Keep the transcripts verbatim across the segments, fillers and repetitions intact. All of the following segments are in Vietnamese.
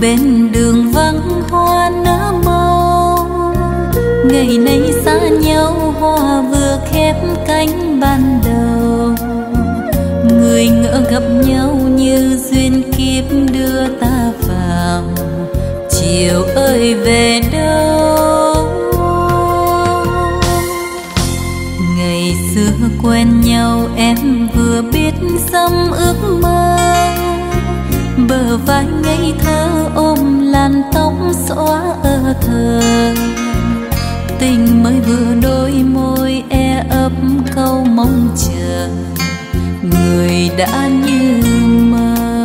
bên đường vắng hoa nở màu. Ngày nay xa nhau hoa vừa khép cánh ban đầu. Người ngỡ gặp nhau như duyên kiếp đưa ta vào. Chiều ơi về đâu? Ngày xưa quen nhau em vừa biết dăm ước mơ. Bờ vai ngây thơ ôm làn tóc xõa ơ thơ. Tình mới vừa đôi môi e ấp câu mong chờ. Người đã như mơ.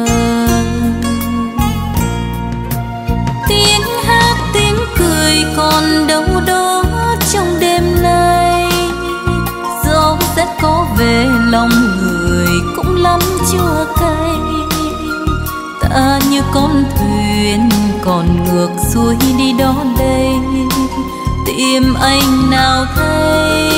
Tiếng hát tiếng cười còn đâu đó trong đêm nay. Gió rét có về lòng người cũng lắm chua cay. Ta như con thuyền còn ngược xuôi đi đó đây. Tìm anh nào thấy.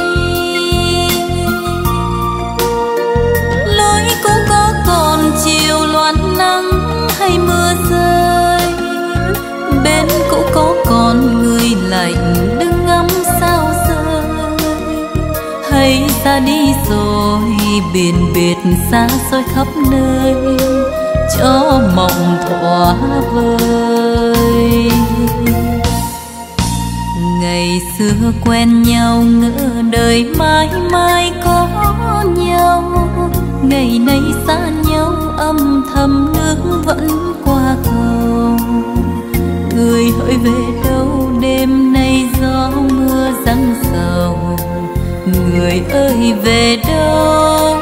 Lối cũ có còn chiều loạn nắng hay mưa rơi. Bên cũ có còn người lạnh đứng ngắm sao rơi. Hay ra đi rồi biển biệt xa xôi khắp nơi. Cho mộng thỏa vời. Ngày xưa quen nhau ngỡ đời mãi mãi có nhau. Ngày nay xa nhau âm thầm nước vẫn qua cầu. Người hỡi về đâu đêm nay gió mưa giăng sầu. Người ơi về đâu?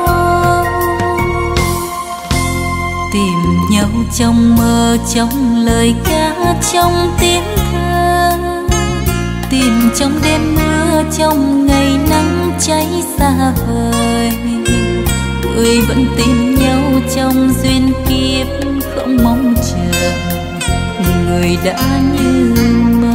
Tìm nhau trong mơ trong lời ca trong tiếng thơ. Tìm trong đêm mưa trong ngày nắng cháy xa vời. Người vẫn tìm nhau trong duyên kiếp không mong chờ. Người đã như mơ.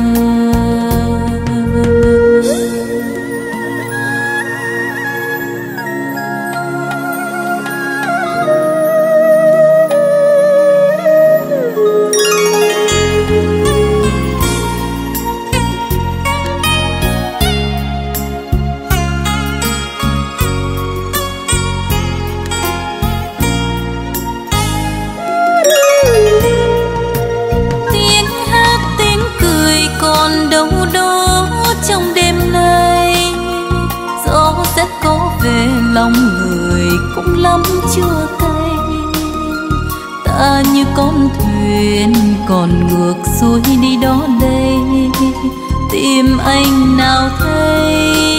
Lòng người cũng lắm chua cay. Ta như con thuyền còn ngược xuôi đi đó đây. Tìm anh nào thấy.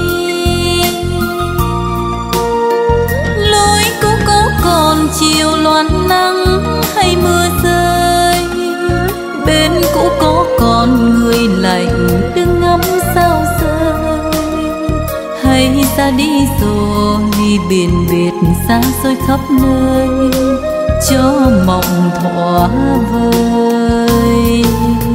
Lối cũ có còn chiều loạn nắng hay mưa rơi. Bên cũ có còn người lạnh đứng ngắm sao rơi. Hay ra đi rồi biển biệt xa xôi khắp nơi. Cho mộng thỏa vời.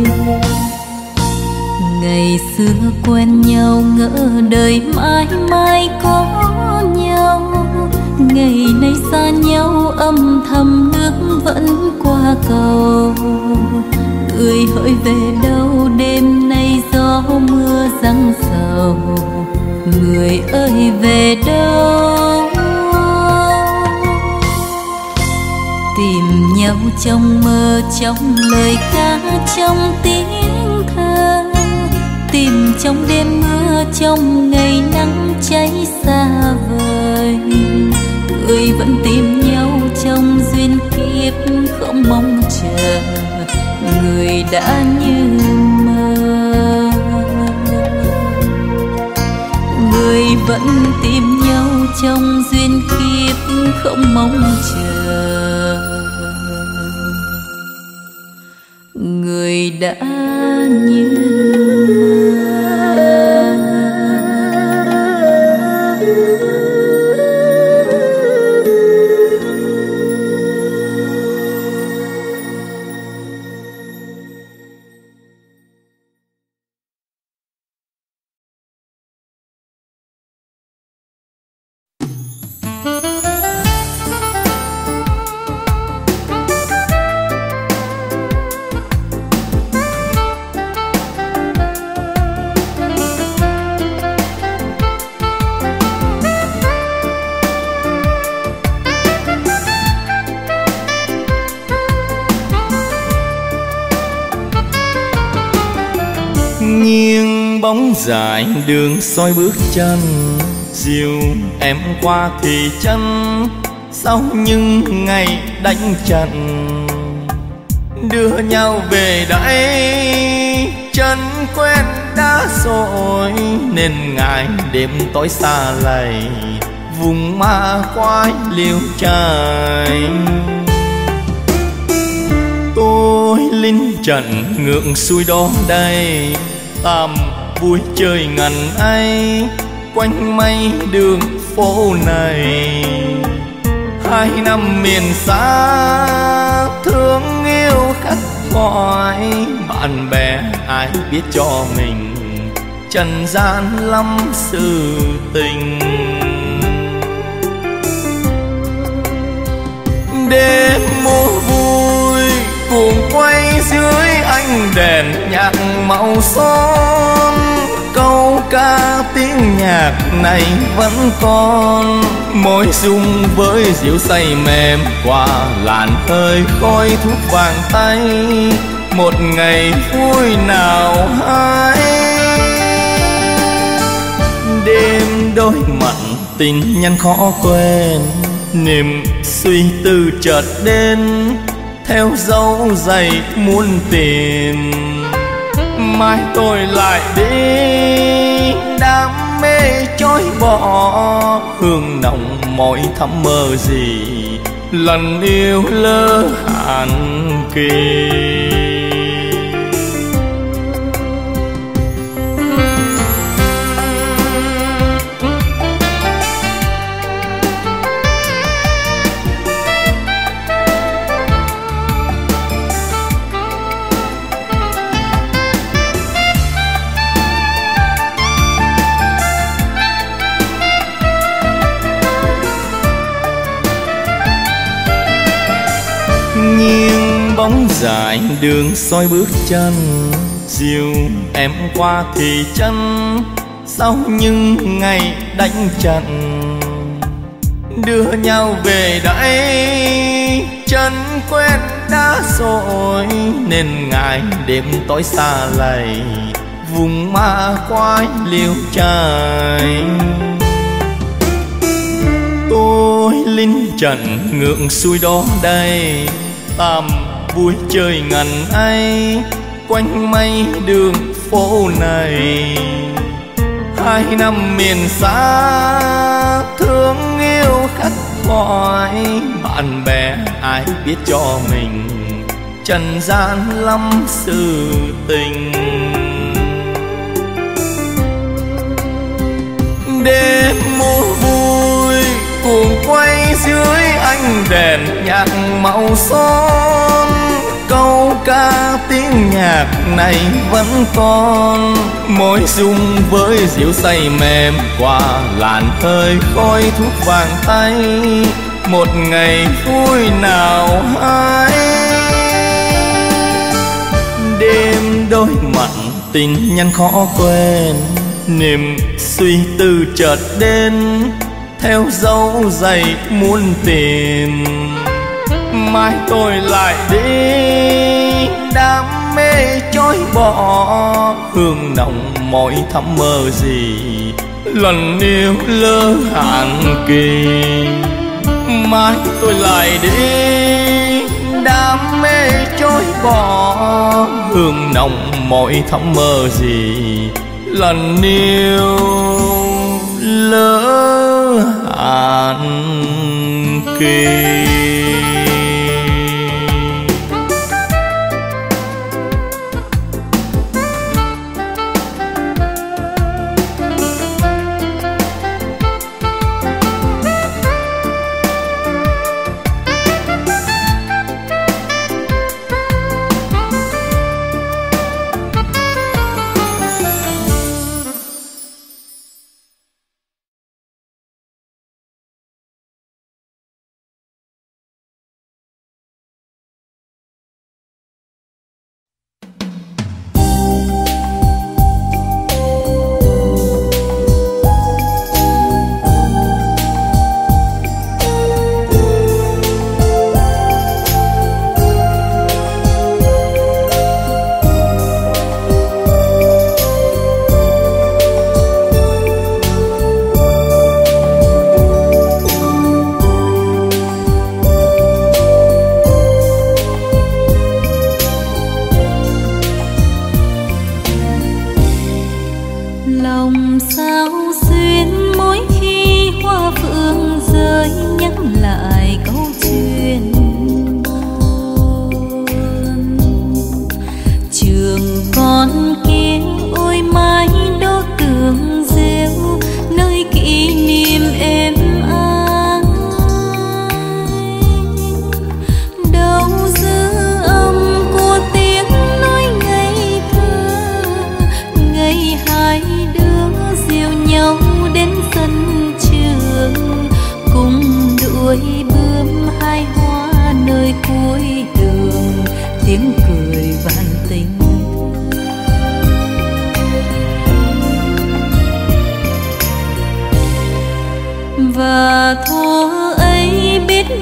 Ngày xưa quen nhau ngỡ đời mãi mãi có nhau. Ngày nay xa nhau âm thầm nước vẫn qua cầu. Người hỡi về đâu đêm nay gió mưa giăng sầu. Người ơi về đâu? Tìm nhau trong mơ trong lời ca trong tiếng thơ. Tìm trong đêm mưa trong ngày nắng cháy xa vời. Người vẫn tìm nhau trong duyên kiếp không mong chờ. Người đã như mơ. Người vẫn tìm nhau trong duyên kiếp không mong chờ. Người đã như Nghiêng bóng dài đường soi bước chân, dìu em qua thị trấn sau những ngày đánh trận. Đưa nhau về đây chân quen đã rồi, nên ngày đêm tối xa lầy vùng ma quái liêu trai. Tôi linh trận ngượng xuôi đó đây, tạm vui chơi ngần ấy quanh mấy đường phố này. Hai năm miền xa thương yêu khắc khoải, bạn bè ai biết cho mình trần gian lắm sự tình. Đêm mùa vui cùng quay dưới ánh đèn nhạc màu son, câu ca tiếng nhạc này vẫn còn môi dung với dịu say mềm qua làn hơi khói thuốc vàng tay. Một ngày vui nào hay đêm đôi mặn tình nhân khó quên, niềm suy tư chợt đến theo dấu giày muốn tìm. Mai tôi lại đi đam mê chối bỏ, hương nồng mỏi thắm mơ gì lần yêu lỡ hạn kỳ. Nghiêng bóng dài đường soi bước chân, dìu em qua thị trấn sau những ngày đánh trận. Đưa nhau về đây chân quen đã rồi, nên ngày đêm tối xa lầy vùng ma quái liêu trai. Tôi linh trận ngượng xuôi đó đây, tạm vui chơi ngần ấy quanh mấy đường phố này. Hai năm miền xa thương yêu khắc khoải, bạn bè ai biết cho mình trần gian lắm sự tình. Đêm mùa vui cùng quay dưới ánh đèn nhạc màu son, câu ca tiếng nhạc này vẫn còn môi dung với dịu say mềm qua làn hơi khói thuốc vàng tay. Một ngày vui nào hay đêm đôi mặn tình nhân khó quên, niềm suy tư chợt đến theo dấu giày muốn tìm. Mai tôi lại đi đam mê chối bỏ, hương nồng mỏi thắm mơ gì lần yêu lỡ hạn kỳ. Mai tôi lại đi đam mê chối bỏ, hương nồng mỏi thắm mơ gì lần yêu lỡ hạn kỳ.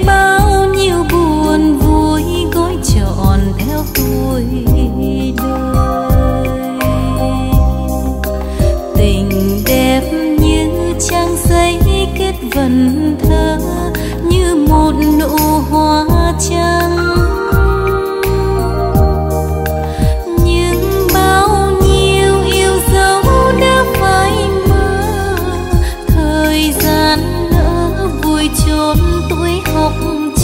bao nhiêu buồn vui gói trọn theo tuổi đời. Tình đẹp như trang giấy kết vần thơ, như một nụ hoa trắng. Nhưng bao nhiêu yêu dấu đã phai mờ, thời gian nỡ vùi chôn tuổi học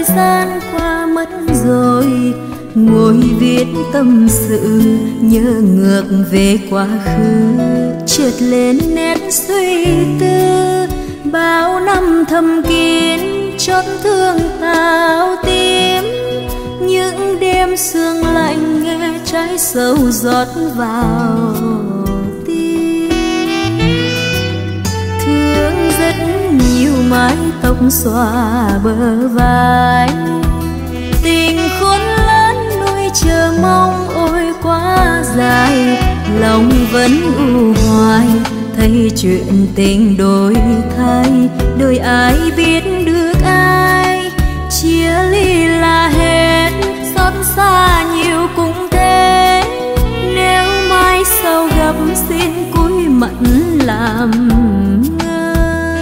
gian qua mất rồi, ngồi viết tâm sự nhớ ngược về quá khứ, trượt lên nét suy tư bao năm thầm kín chót thương tao tim. Những đêm sương lạnh nghe trái sâu rót vào tim, thương rất nhiều mái tóc xòa bờ vai, tình khốn lớn nuôi chờ mong ôi quá dài, lòng vẫn u hoài thấy chuyện tình đổi thay, đời ai biết được ai, chia ly là hết, xót xa nhiều cũng thế, nếu mai sau gặp xin cúi mặt làm ngơ.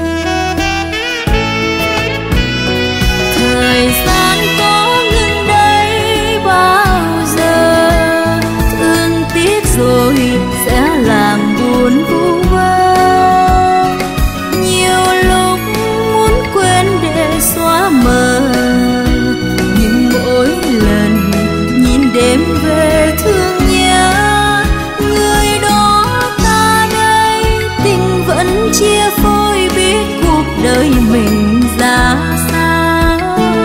Thời gian có ngừng đây bao giờ, thương tiếc rồi sẽ làm buồn vu vơ, nhiều lúc muốn quên để xóa mờ, nhưng mỗi lần nhìn đêm về thương nhớ người đó ta đây, tình vẫn chia phôi biết cuộc đời mình ra sao.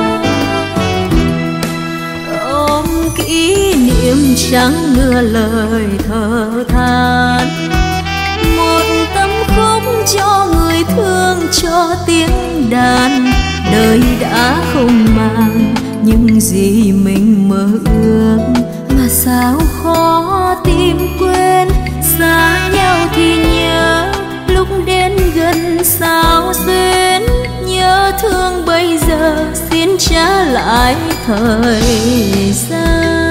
Ôm kỷ niệm chẳng nửa lời thở than, một tâm khúc cho người thương cho tiếng đàn, đời đã không màng những gì mình mơ ước, mà sao khó tìm quên, xa nhau thì nhớ, lúc đến gần sao duyên, nhớ thương bây giờ xin trả lại thời gian.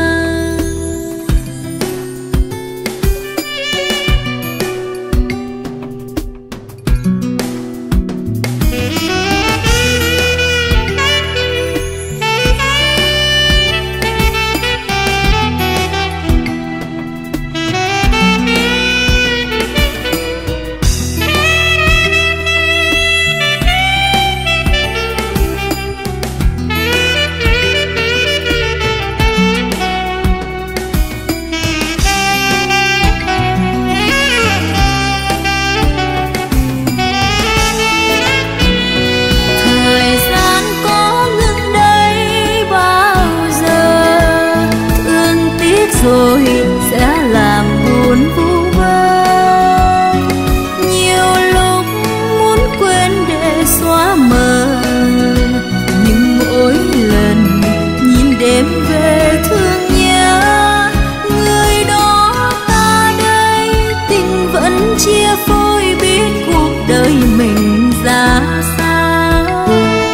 Rồi sẽ làm buồn vu vơ, nhiều lúc muốn quên để xóa mờ, nhưng mỗi lần nhìn đêm về thương nhớ người đó ta đây, tình vẫn chia phôi biết cuộc đời mình ra sao.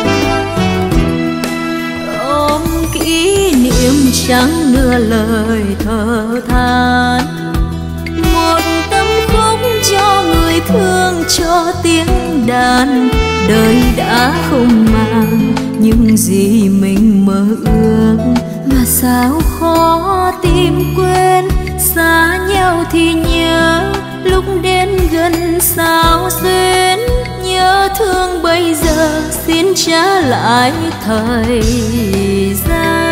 Ôm kỷ niệm chẳng nửa lời thở than, một tâm khúc cho người thương cho tiếng đàn, đời đã không màng những gì mình mơ ước, mà sao khó tìm quên, xa nhau thì nhớ, lúc đến gần sao duyên, nhớ thương bây giờ xin trả lại thời gian.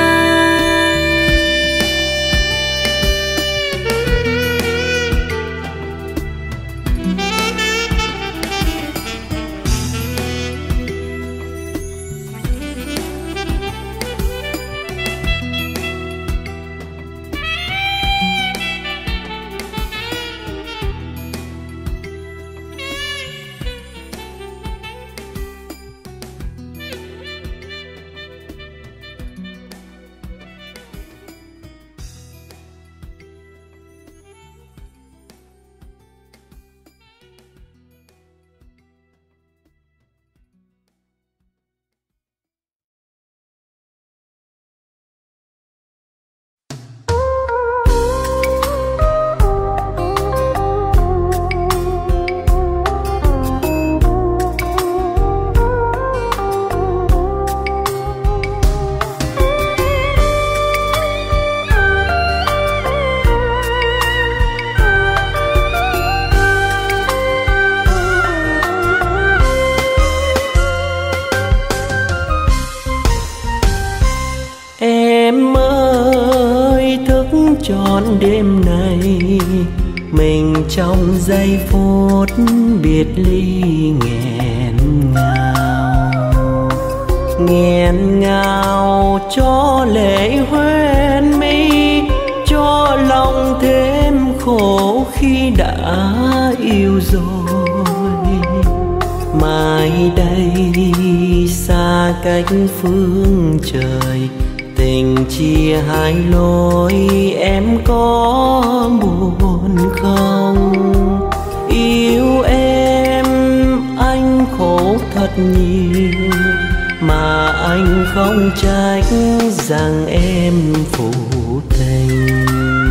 trọn đêm này, mình trong giây phút biệt ly nghẹn ngào, nghẹn ngào cho lệ hoen mi, cho lòng thêm khổ khi đã yêu rồi. Mai đây xa cách phương trời, tình chia hai lối, em có buồn không? Yêu em anh khổ thật nhiều, mà anh không trách rằng em phụ tình.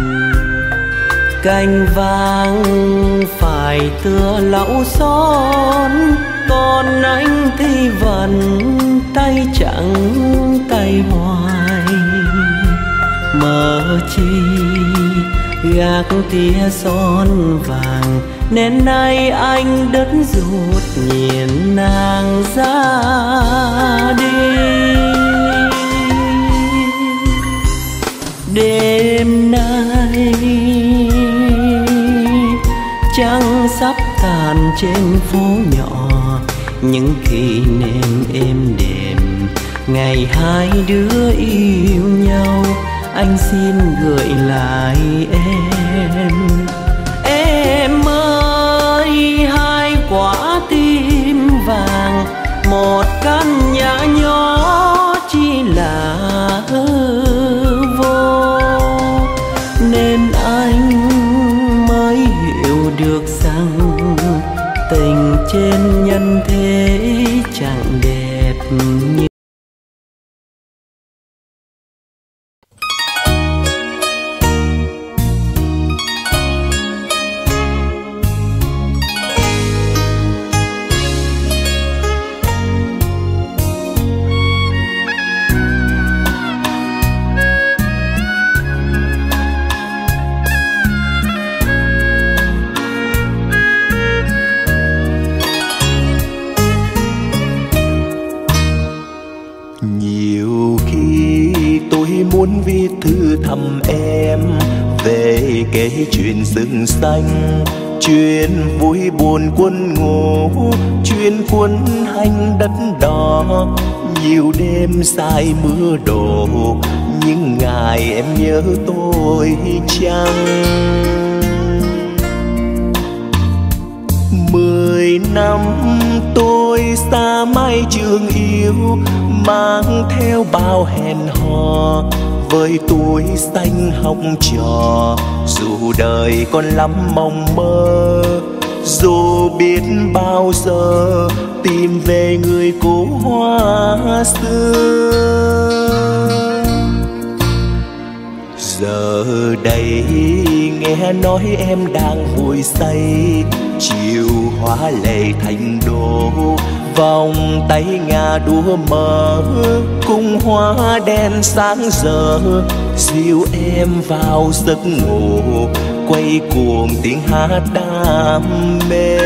Cành vàng phải tựa lậu son, còn anh thì vẫn tay trắng tay hoài. Mơ chi gác tia son vàng, nên nay anh đất ruột nhìn nàng ra đi. Đêm nay trăng sắp tàn trên phố nhỏ, những kỷ niệm êm đềm ngày hai đứa yêu nhau, anh xin gửi lại em. Em ơi hai quả tim vàng, một căn nhà nhỏ chỉ là hư vô, nên anh mới hiểu được rằng tình trên nhân thế chẳng đẹp như. Muốn viết thư thăm em về kể chuyện rừng xanh, chuyện vui buồn quân ngủ, chuyện quân hành đất đỏ. Nhiều đêm dài mưa đổ, những ngày em nhớ tôi chăng? Mười năm tôi xa mái trường yêu, mang theo bao hẹn hò với tuổi xanh học trò. Dù đời còn lắm mong mơ, dù biết bao giờ tìm về người cũ hoa xưa. Giờ đây nghe nói em đang vui say, chiều hóa lệ thành đô, vòng tay ngà đua mơ, cung hoa đen sáng giờ dìu em vào giấc ngủ, quay cuồng tiếng hát đam mê.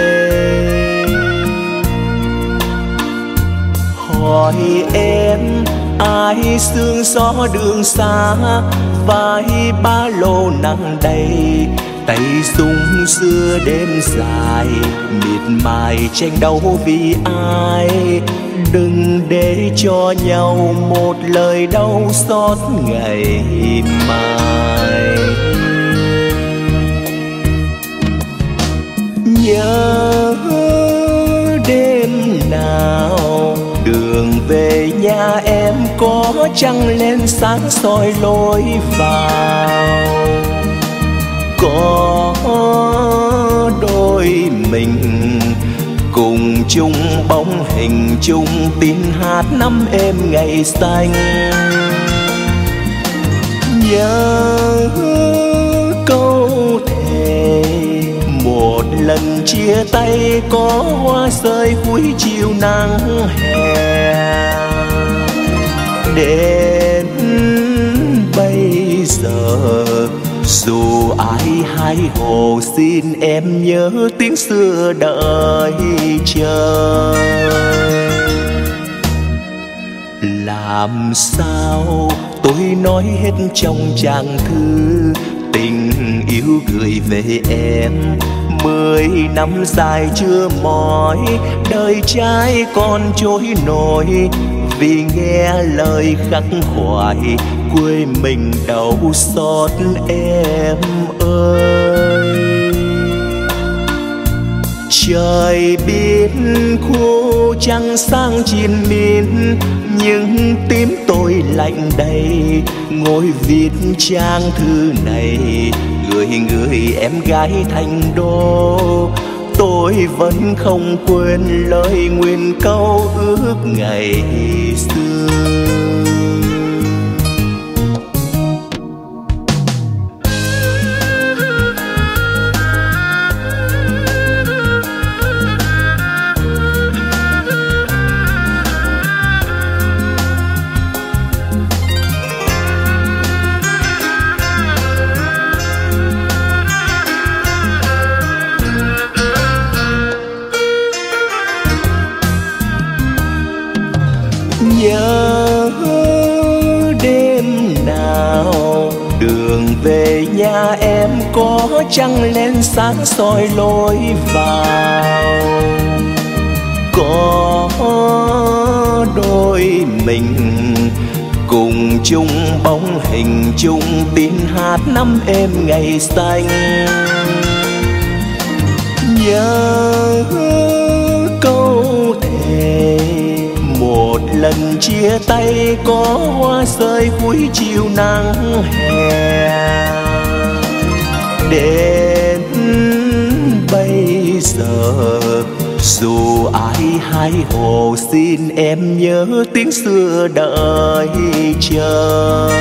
Hỏi em ai sương gió đường xa, vai ba lô nặng đầy, tay súng xưa đêm dài, miệt mài tranh đấu vì ai. Đừng để cho nhau một lời đau xót ngày mai. Nhớ đêm nào đường về nhà em có trăng lên sáng soi lối vào, có đôi mình cùng chung bóng hình chung tin hát năm êm ngày xanh. Nhớ câu thề một lần chia tay có hoa rơi cuối chiều nắng hè. Đến bây giờ dù ai hay hồ xin em nhớ tiếng xưa đợi chờ. Làm sao tôi nói hết trong trang thư, tình yêu gửi về em. Mười năm dài chưa mỏi, đời trai còn trôi nổi, vì nghe lời khắc khoải quê mình đau xót em ơi. Trời biết khô trăng sang triền miên, nhưng tim tôi lạnh đầy ngồi viết trang thư này gửi người em gái thành đô. Tôi vẫn không quên lời nguyện câu ước ngày xưa. Nhớ đêm nào đường về nhà em có trăng lên sáng soi lối vào, có đôi mình cùng chung bóng hình chung tin hát năm êm ngày xanh. Nhớ câu thề một lần chia tay có hoa rơi cuối chiều nắng hè. Đến bây giờ dù ai hay hồ xin em nhớ tiếng xưa đợi chờ.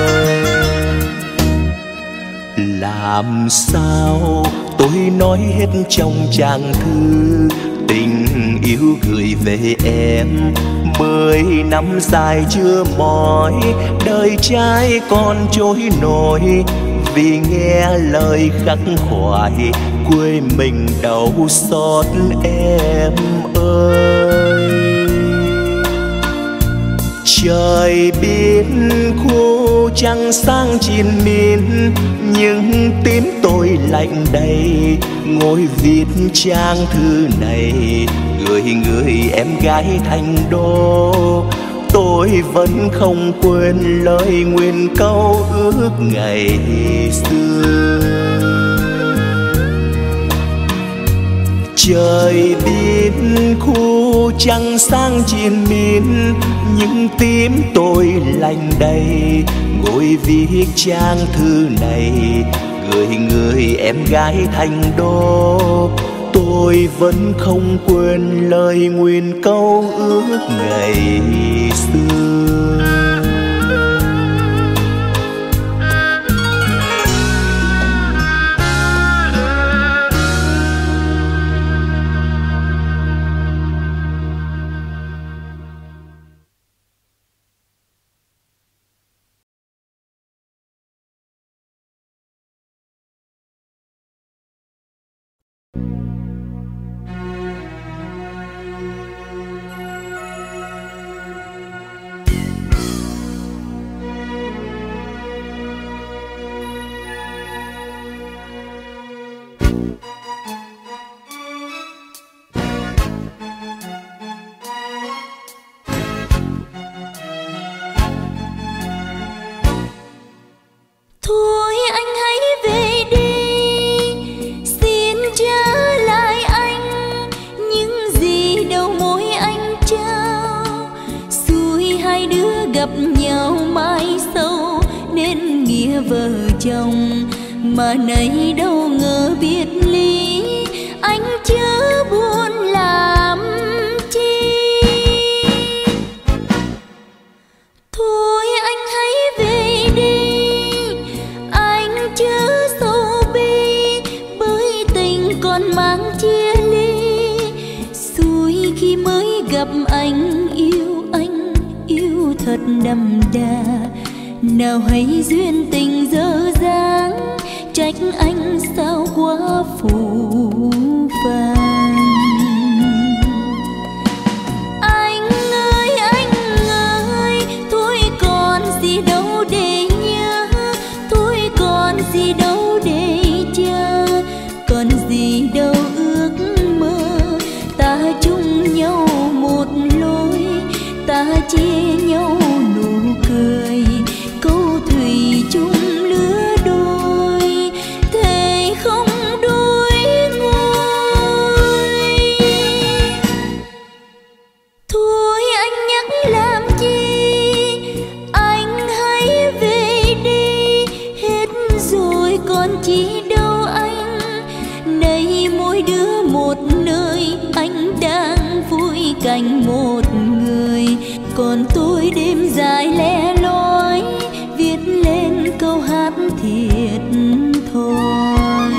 Làm sao tôi nói hết trong trang thư tình yêu gửi về em. Mười năm dài chưa mỏi, đời trai còn trôi nổi, vì nghe lời khắc khoải quê mình đau xót em ơi. Trời biết khô trăng sang triền miên, nhưng tim tôi lạnh đầy ngồi viết trang thư này gửi người em gái thành đô. Tôi vẫn không quên lời nguyện câu ước ngày xưa. Trời biết khu trăng sang triền miên, nhưng tim tôi lạnh đầy ngồi viết trang thư này gửi người em gái thành đô. Tôi vẫn không quên lời nguyện câu ước ngày xưa. Thôi anh hãy về đi, xin trả lại anh những gì đầu môi anh trao. Xuôi hai đứa gặp nhau mãi sau nên nghĩa vợ chồng, mà nay đâu ngờ biệt ly, anh chớ buồn làm chi. Thôi anh hãy về đi, anh chớ sầu bi, bởi tình còn mang chia ly. Xuôi khi mới gặp anh yêu anh yêu thật đậm đà, nào hay duyên tình dở dáng, trách anh sao quá phù phàng. Anh ơi anh ơi, thôi còn gì đâu để nhớ, thôi còn gì đâu còn chi đâu anh. Nay mỗi đứa một nơi, anh đang vui cạnh một người. Còn tôi đêm dài lẻ loi, viết lên câu hát thiệt thòi.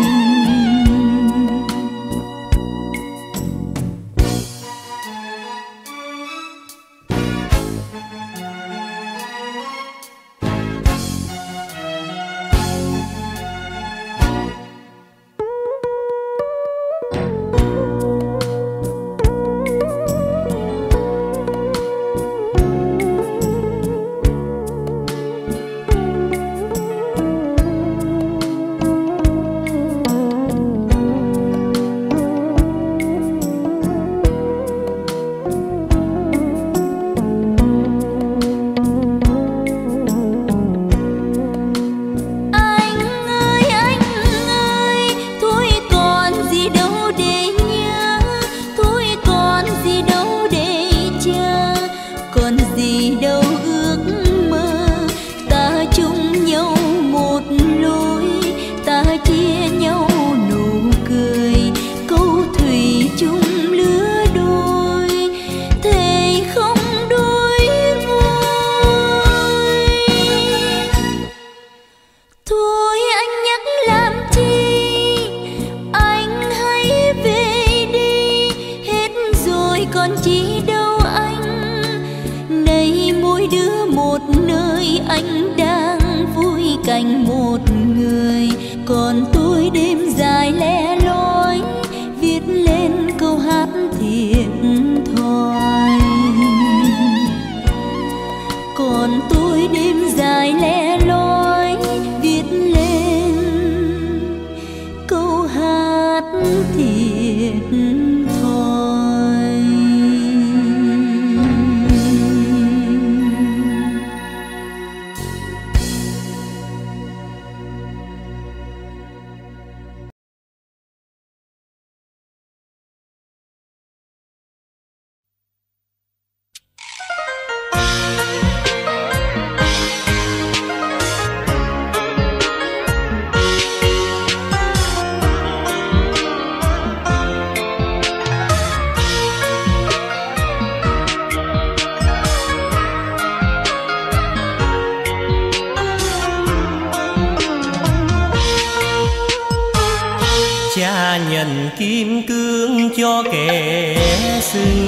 Nhận kim cương cho kẻ xưng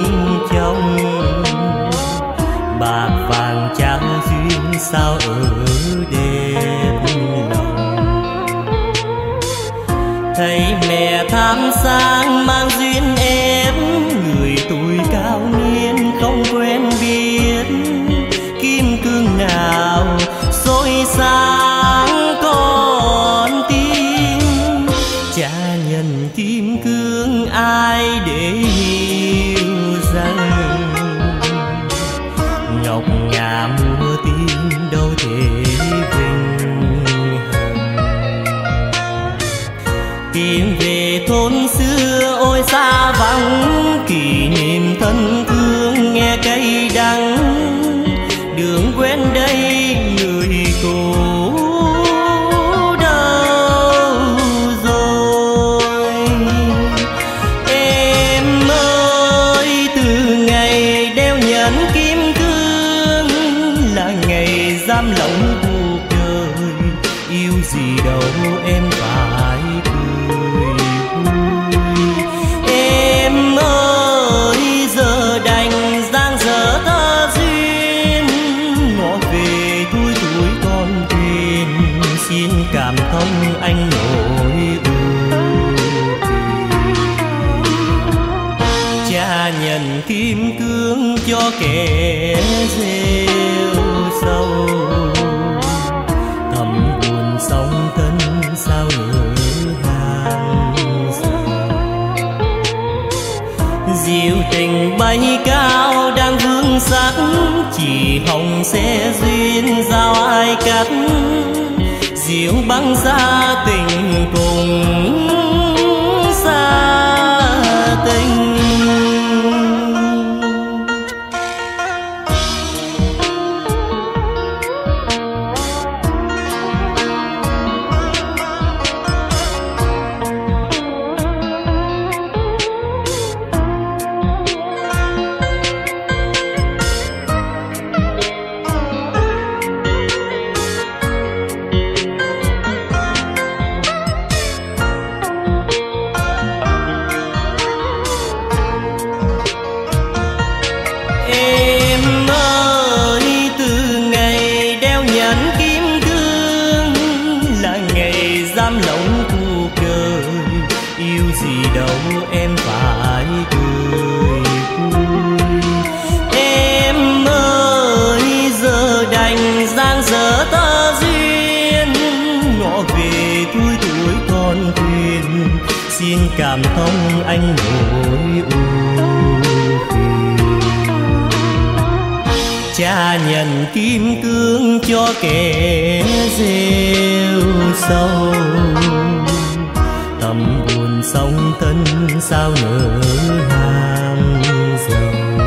chồng, bạc vàng trang duyên sao ở đẹp lòng. Thấy mẹ tham sang mang duyên em, người tuổi cao niên không quen biết. Kim cương nào soi sáng con tim, cha nhận kim cương ai để hiểu rằng ngọc ngà mua tim đâu thể vinh hằng. Tìm về thôn xưa ôi xa vắng, kỷ niệm thân thương nghe cay đắng. Đường quen đây người cũ lòng cuộc đời. Yêu gì đâu em phải cười vui. Em ơi giờ đành giang dở tơ duyên, ngõ về tuổi tuổi con thuyền. Xin cảm thông anh nỗi ưu phiền. Cha nhận kim cương cho kẻ rêu sâu, thầm buồn sóng thân sao nỡ hàng dịu tình bay cao đang vương sắc, chỉ hồng sẽ duyên giao ai cắt. Diệu băng xa tình cùng xa tình. em phải cười vui. Em ơi giờ đành giang dở ta duyên, ngọ về tuổi tuổi con thuyền, xin cảm thông anh nỗi ưu phiền. Cha nhận kim cương cho kẻ rêu sâu, tầm buồn sông thân sao nỡ hàng dầu.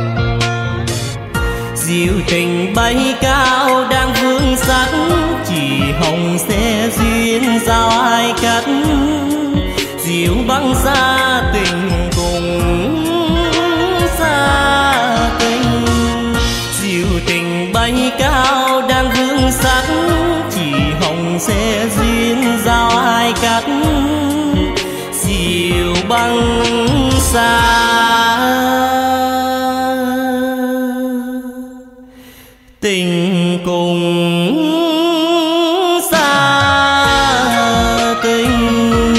Diệu tình bay cao đang vương sắc, chỉ hồng xe duyên giao ai cắt. Diệu băng xa tình cùng xa tình, diệu tình bay cao đang vương sắc, chỉ hồng xe duyên giao ai cắt. Diệu băng xa tình cùng xa tình.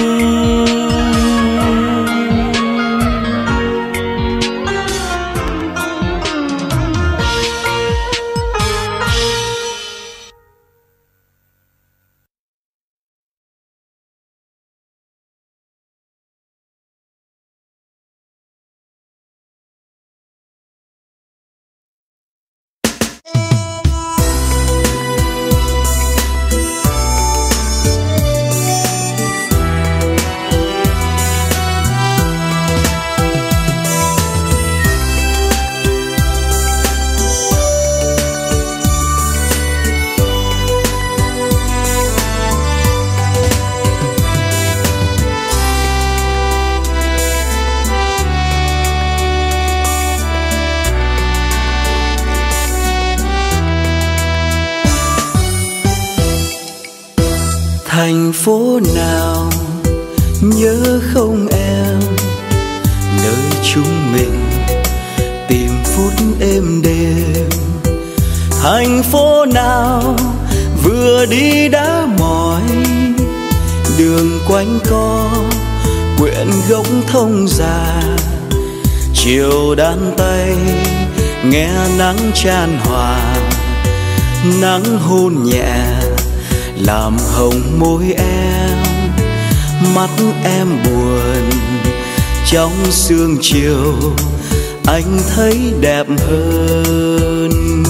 Thành phố nào nhớ không em, nơi chúng mình tìm phút êm đềm. Thành phố nào vừa đi đã mỏi, đường quanh co quyện gốc thông già. Chiều đan tay nghe nắng chan hòa, nắng hôn nhẹ làm hồng môi em. Mắt em buồn trong sương chiều, anh thấy đẹp hơn.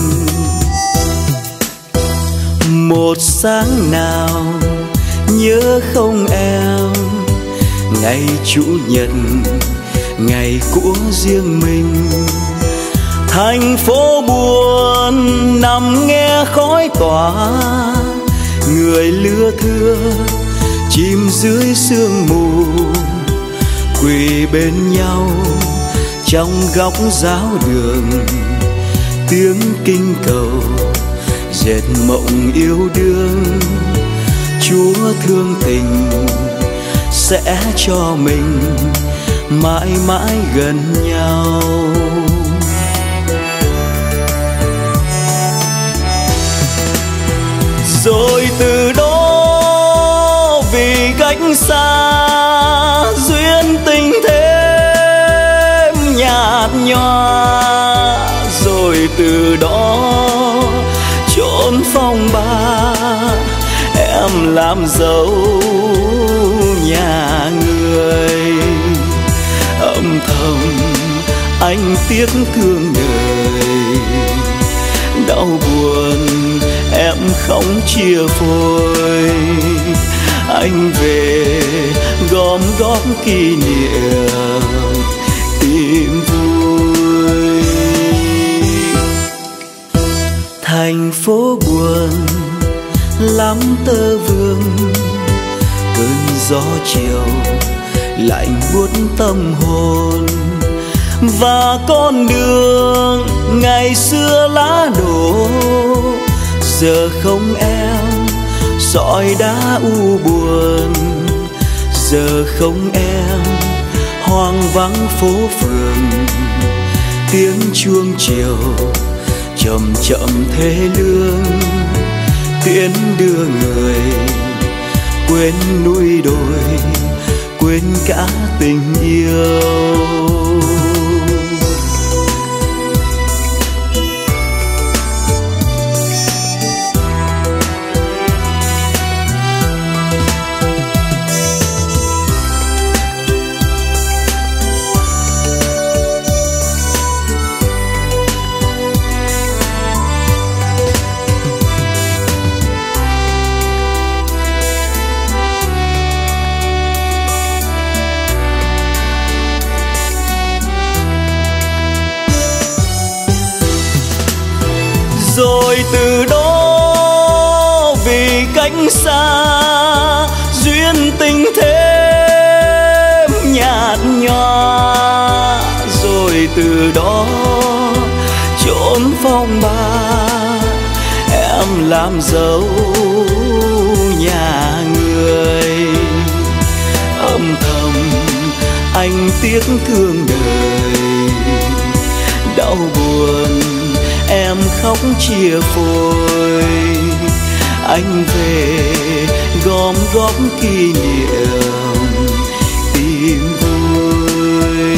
Một sáng nào nhớ không em, ngày chủ nhật ngày của riêng mình. Thành phố buồn nằm nghe khói tỏa, người lưa thưa chìm dưới sương mù. Quỳ bên nhau trong góc giáo đường, tiếng kinh cầu dệt mộng yêu đương. Chúa thương tình sẽ cho mình mãi mãi gần nhau. Rồi từ đó vì cách xa, duyên tình thêm nhạt nhòa. Rồi từ đó chốn phong ba, em làm dâu nhà người. Âm thầm anh tiếc thương đời, đau buồn em không chia phôi. Anh về gom góp kỷ niệm tìm vui. Thành phố buồn lắm tơ vương, cơn gió chiều lạnh buốt tâm hồn. Và con đường ngày xưa lá đổ, giờ không em sỏi đá u buồn. Giờ không em hoang vắng phố phường, tiếng chuông chiều chậm chậm thế lương. Tiễn đưa người quên núi đồi, quên cả tình yêu. Rồi từ đó vì cách xa duyên tình thêm nhạt nhòa. Rồi từ đó chốn phong ba em làm dấu nhà người. Âm thầm anh tiếc thương đời, đau buồn em khóc chia phôi. Anh về gom góp kỷ niệm tìm vui.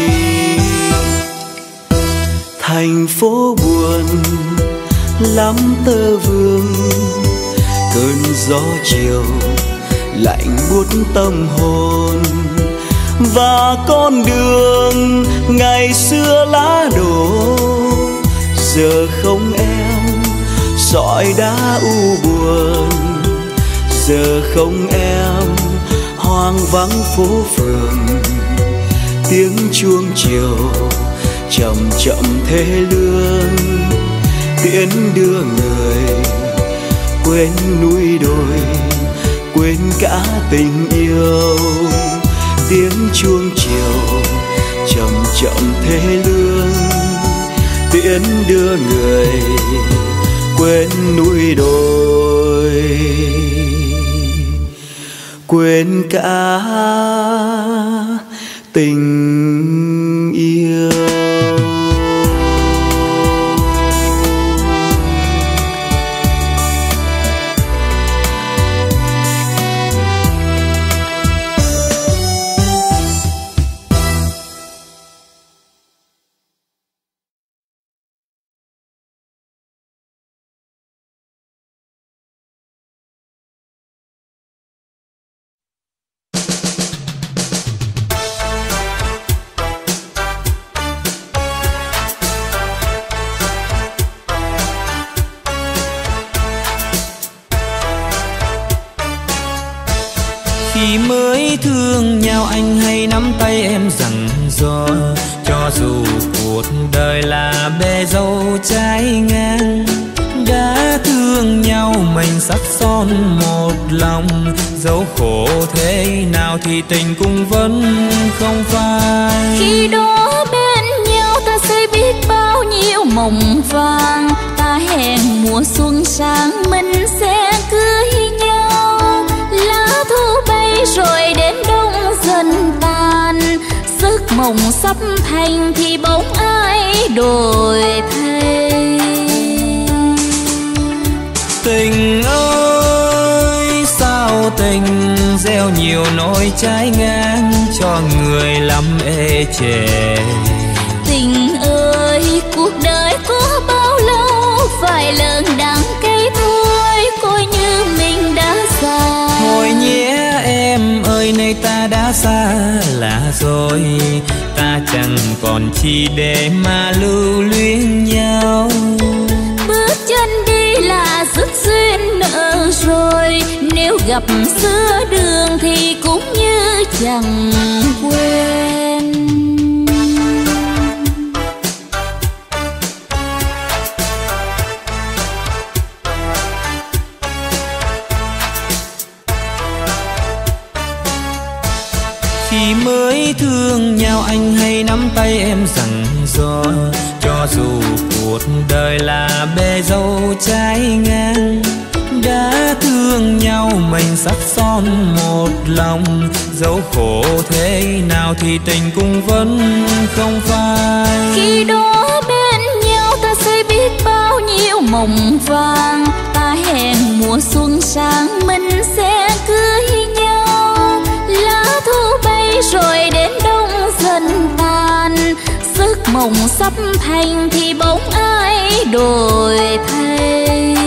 Thành phố buồn lắm tơ vương, cơn gió chiều lạnh buốt tâm hồn. Và con đường ngày xưa lá đổ, giờ không em sỏi đá u buồn. Giờ không em hoang vắng phố phường, tiếng chuông chiều chậm chậm thế lương. Tiễn đưa người quên núi đồi, quên cả tình yêu. Tiếng chuông chiều chậm chậm thế lương, tiễn đưa người quên núi đồi, quên cả tình yêu. Khi mới thương nhau anh hay nắm tay em dặn dò, cho dù cuộc đời là bề dâu trái ngang. Đã thương nhau mình sắc son một lòng, dẫu khổ thế nào thì tình cũng vẫn không phai. Khi đó bên nhau ta sẽ biết bao nhiêu mộng vàng, ta hẹn mùa xuân sang mình sẽ cưới nhau. Lá thu bay rồi đến đông dần tàn, giấc mộng sắp thành thì bóng ai đổi thay. Tình ơi sao tình gieo nhiều nỗi trái ngang, cho người lắm ê chề. Tình ơi cuộc đời có bao lâu, phải lần đắng cây thôi, coi như mình đã già. Thôi nhé em ơi nay ta đã xa lạ rồi, ta chẳng còn chi để mà lưu luyến nhau. Bước chân đi là dứt duyên nợ rồi, nếu gặp giữa đường thì cũng như chẳng quên. Khi mới thương nhau anh hay nắm tay em dặn dò, cho dù cuộc đời là bề dâu trái ngang. Đã thương nhau mình sắc son một lòng, dẫu khổ thế nào thì tình cũng vẫn không phai. Khi đó bên nhau ta sẽ biết bao nhiêu mộng vàng, ta hẹn mùa xuân sang mình sẽ cưới nhau. Lá thu hồng sắp thành thì bóng ai đổi thay.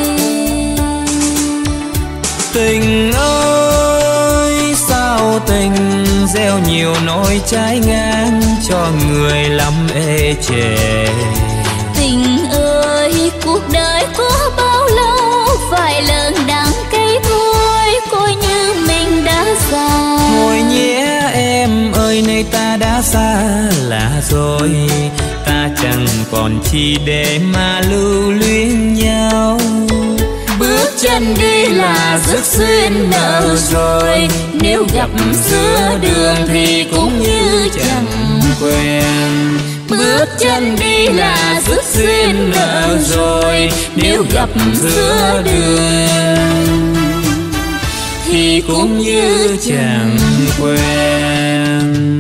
Tình ơi sao tình gieo nhiều nỗi trái ngang cho người lắm ê chề. Tình ơi cuộc đời có bao lâu vài lần đắng cay thôi, coi như mình đã già. Thôi nhé em ơi nay ta đã xa lạ rồi, ta chẳng còn chi để mà lưu luyến nhau. Bước chân đi là rước duyên nợ rồi, nếu gặp giữa đường thì cũng như chẳng quen. Bước chân đi là rước duyên nợ rồi, nếu gặp giữa đường thì cũng như chẳng quen.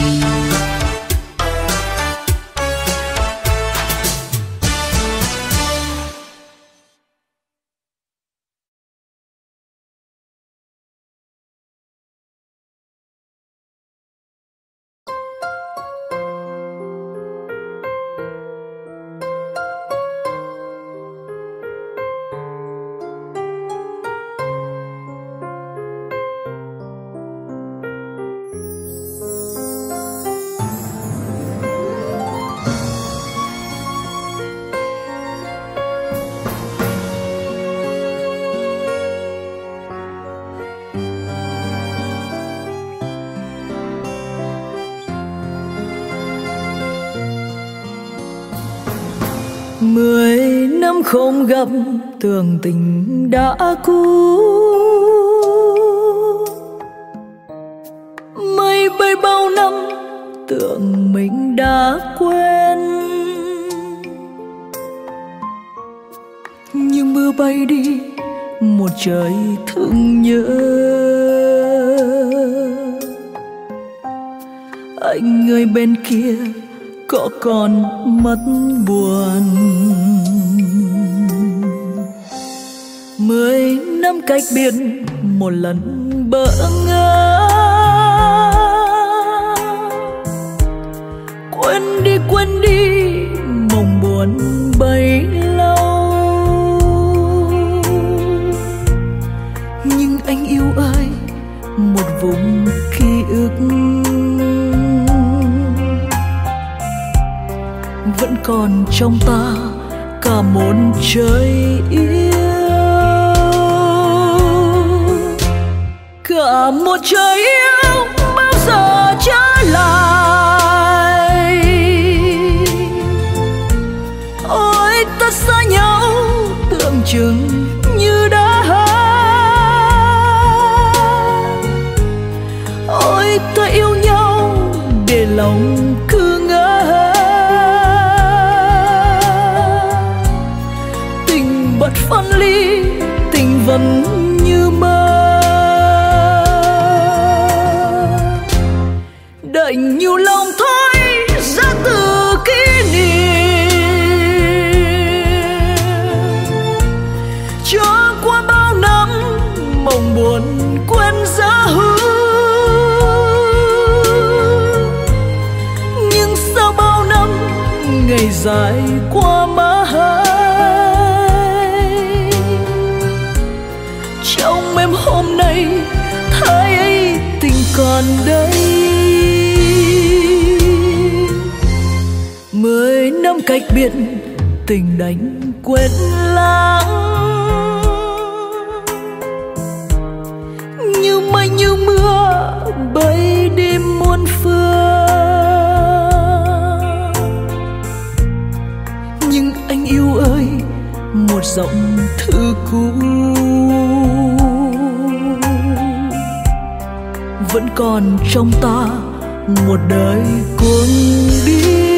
Mười năm không gặp tưởng tình đã cũ, mây bay bao năm tưởng mình đã quen. Nhưng mưa bay đi một trời thương nhớ, anh người bên kia có còn mất buồn. Mười năm cách biệt một lần bỡ ngỡ, quên đi quên đi mộng buồn bấy lâu. Nhưng anh yêu ai một vùng ký ức vẫn còn trong ta cả một trời yêu, cả một trời yêu bao giờ trở lại. Ôi ta xa nhau tưởng chừng như đã hết, ôi ta yêu nhau để lòng cứ ngỡ. Bất phân ly tình vẫn như mơ, đợi nhiều lòng thôi ra từ kỷ niệm. Cho qua bao năm mộng buồn quên giá hứa, nhưng sau bao năm ngày dài qua má hơi. Trong em hôm nay thấy tình còn đây. Mười năm cách biệt tình đánh quên lãng, như mây như mưa bay đi muôn phương. Nhưng anh yêu ơi một giọng thư cũ vẫn còn trong ta một đời cuồng điên.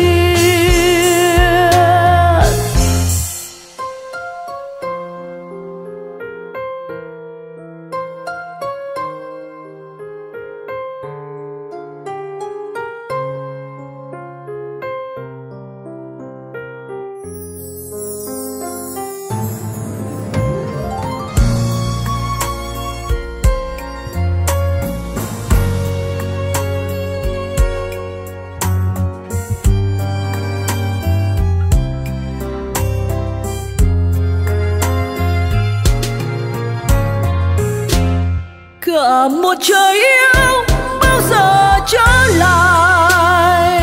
sợ một trời yêu bao giờ trở lại.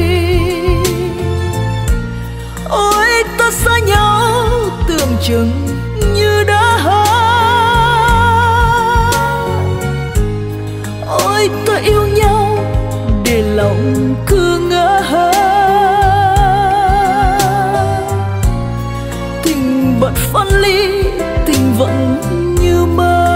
Ôi ta xa nhau tưởng chừng như đã hết. Ôi ta yêu nhau để lòng cứ ngỡ hết. Tình bận phân ly, tình vẫn như mơ.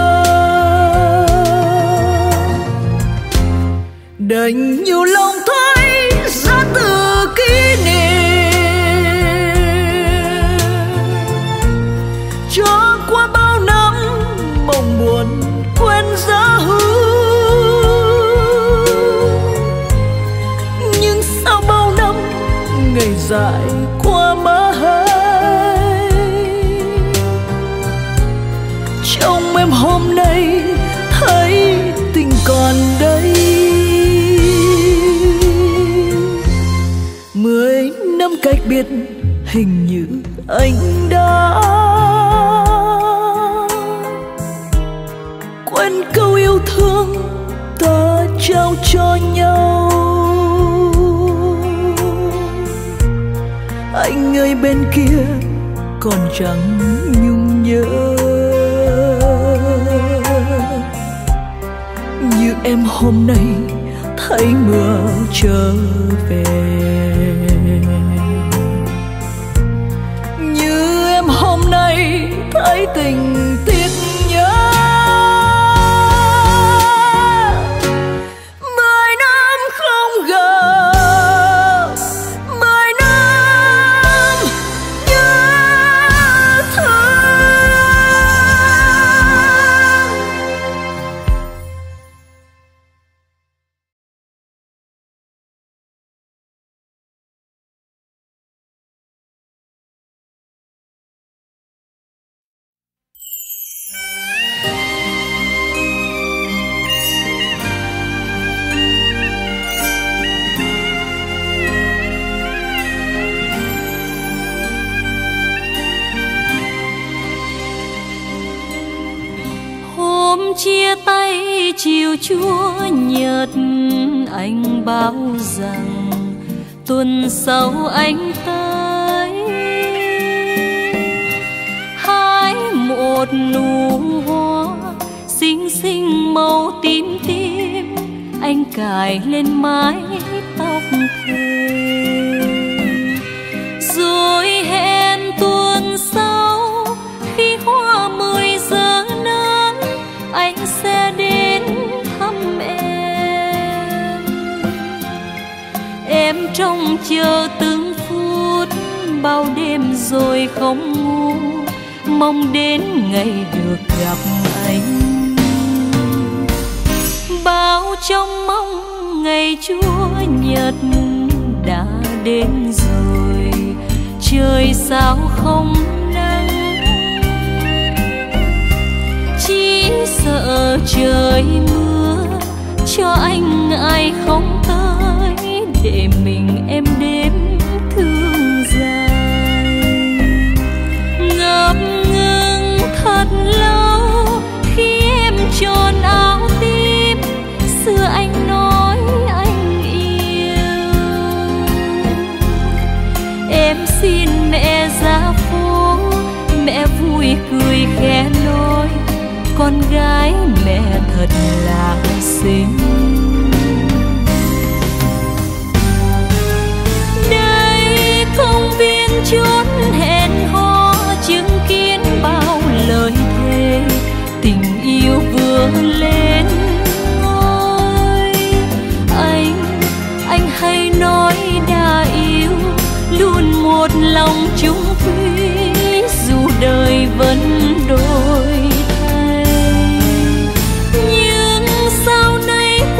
Đành nhiều lòng thôi ra từ kỷ niệm, cho qua bao năm mộng buồn quên giá hữu. Nhưng sau bao năm ngày dài qua mãi, trong em hôm nay thấy tình còn đây. Mười năm cách biệt hình như anh đã quên câu yêu thương ta trao cho nhau. Anh ơi bên kia còn chẳng nhung nhớ như em hôm nay thấy mưa trở về. Như em hôm nay thấy tình tiếc nhớ. Mười năm không gặp, mười năm nhớ thương. Chia tay chiều chúa nhật, anh báo rằng tuần sau anh tới hái một nụ hoa xinh xinh màu tím tím, anh cài lên mái tóc thề rồi hẹn tuần sau khi hoa mười giờ nắng anh sẽ đến thăm em. Em trông chờ từng phút bao đêm rồi không ngủ, mong đến ngày được gặp anh. Bao trong mong ngày chúa nhật đã đến rồi, trời sao không nắng, chỉ sợ trời mưa cho anh ai không tới để mình em đêm thương dài. Ngập ngừng thật lâu khi em tròn áo tím, xưa anh nói anh yêu. Em xin mẹ ra phố, mẹ vui cười khẽ nói con gái mẹ thật là xinh. Đây công viên chốn hẹn hò chứng kiến bao lời thề, tình yêu vừa lên ngôi. Anh, anh hay nói đã yêu, luôn một lòng chung thủy dù đời vẫn đổi. Nhưng sau này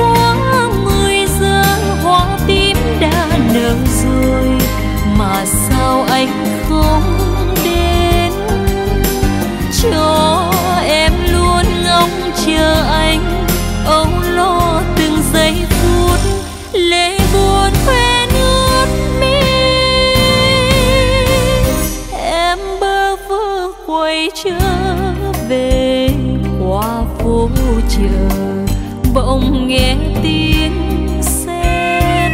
chợ bỗng nghe tiếng sét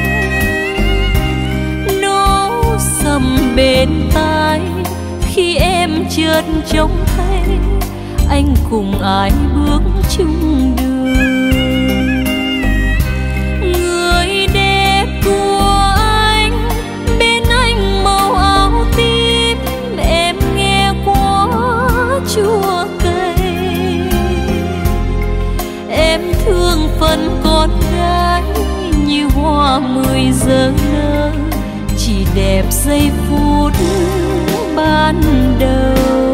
nó sầm bên tai khi em chợt trông thấy anh cùng ai bước chung đường. Người đẹp của anh bên anh màu áo tím, em nghe quá chua cay. Em thương phần con gái như hoa mười giờ nở, chỉ đẹp giây phút ban đầu.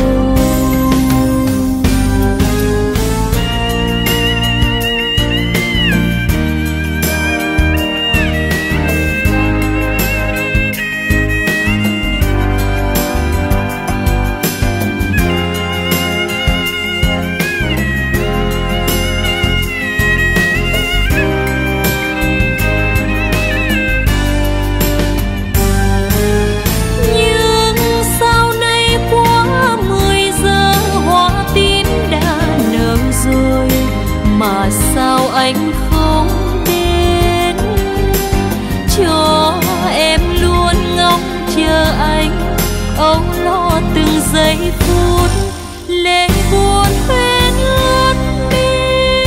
Mà sao anh không đến cho em luôn ngóng chờ anh, âu lo từng giây phút lệ buồn hoen ướt mi.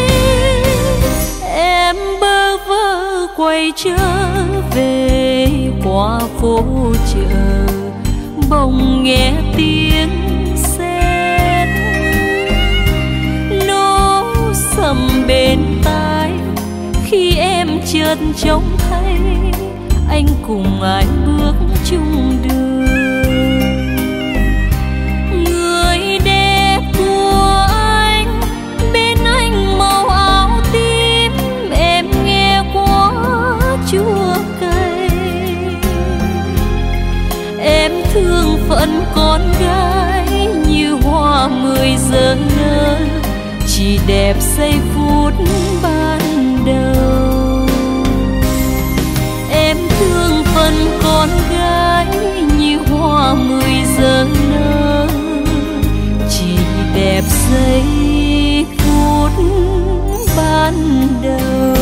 Em bơ vơ quay trở về qua phố chợ, bỗng nghe tiếng sầm bên tai khi em chợt trông thấy anh cùng ai bước chung đường. Người đẹp của anh bên anh màu áo tím, em nghe quá chua cay. Em thương phận con gái như hoa mười giờ nở, chỉ đẹp giây phút ban đầu. Em thương phần con gái như hoa mười giờ nở, chỉ đẹp giây phút ban đầu.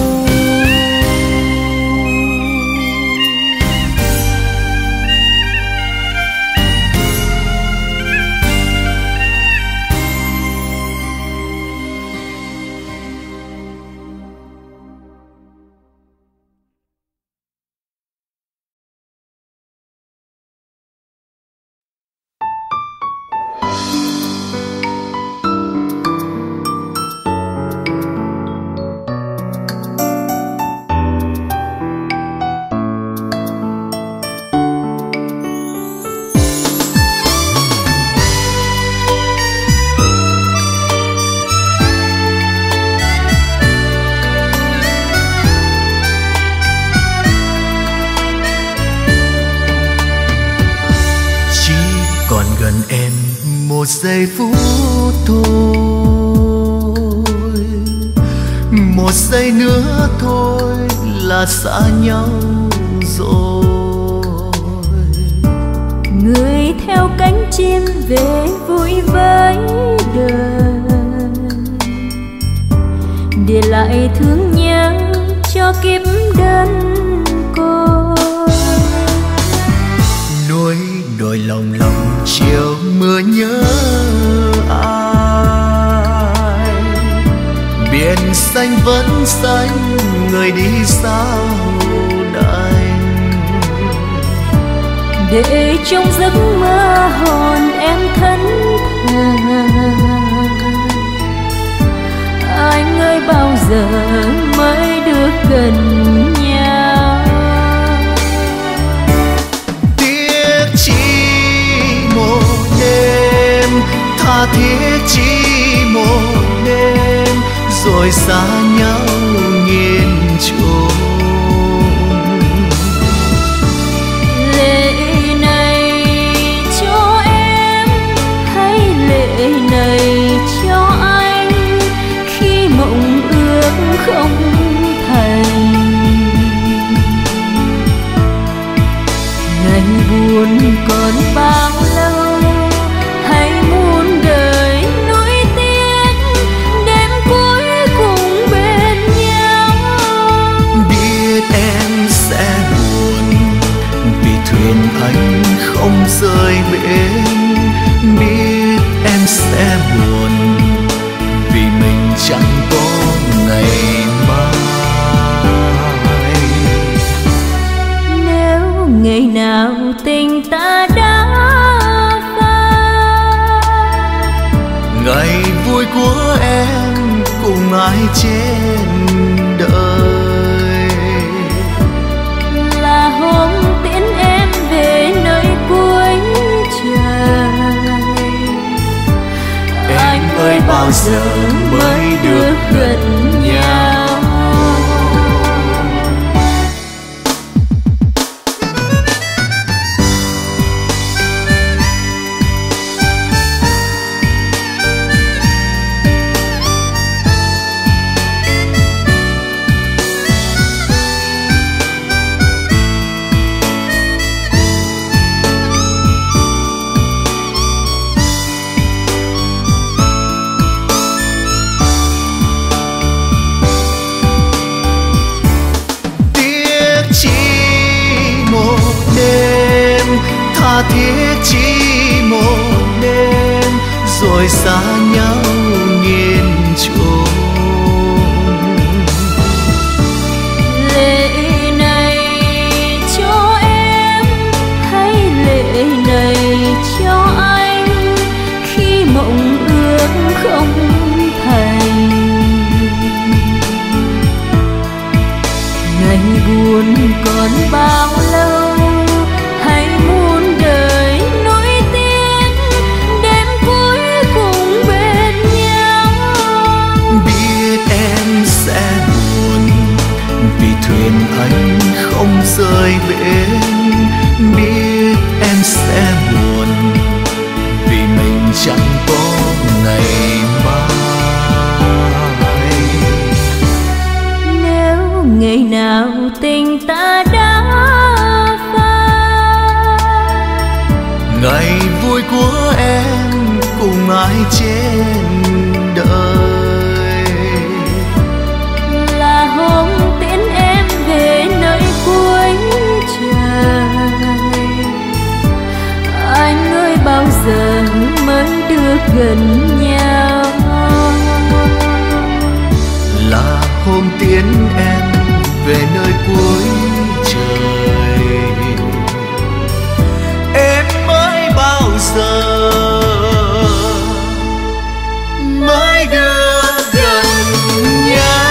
Một giây phút thôi, một giây nữa thôi là xa nhau rồi. Người theo cánh chim về vui với đời, để lại thương nhớ cho kiếp đơn côi. Núi đồi lòng lòng chiều mưa nhớ ai, biển xanh vẫn xanh người đi sao đành. Để trong giấc mơ hồn em thẫn thờ, anh ơi bao giờ mới được gần nhau. Tiếc chỉ một đêm, tha thiết chỉ một đêm, rồi xa nhau nghìn trùng. Lệ này cho em hay lệ này cho anh, khi mộng ước không thành. Ngày buồn còn bao lâu, hãy muôn đời nuối tiếc, đêm không rời bên, biết em sẽ buồn vì mình chẳng có ngày mai. Nếu ngày nào tình ta đã phai, ngày vui của em cùng ai trên đời, là hôm tiễn em về nơi cuối trời. Em ơi bao giờ mới được gần nhau? Tha thiết chỉ một đêm rồi xa nhau nghìn trùng. Lệ này cho em hay lệ này cho anh, khi mộng ước không thành. Ngày buồn còn bao lâu, hãy muôn đời nối tiếc, đêm cuối cùng bên nhau. Biết em sẽ buồn vì thuyền anh không rời bến, biết em sẽ buồn vì mình chẳng có ngày mai. Nếu ngày nào tình ta đã ngày vui của em cùng ai trên đời, là hôm tiễn em về nơi cuối trời. Anh ơi bao giờ mới được gần nhau? là hôm tiễn em về nơi cuối trời. Em mới bao giờ mới được gần nhau?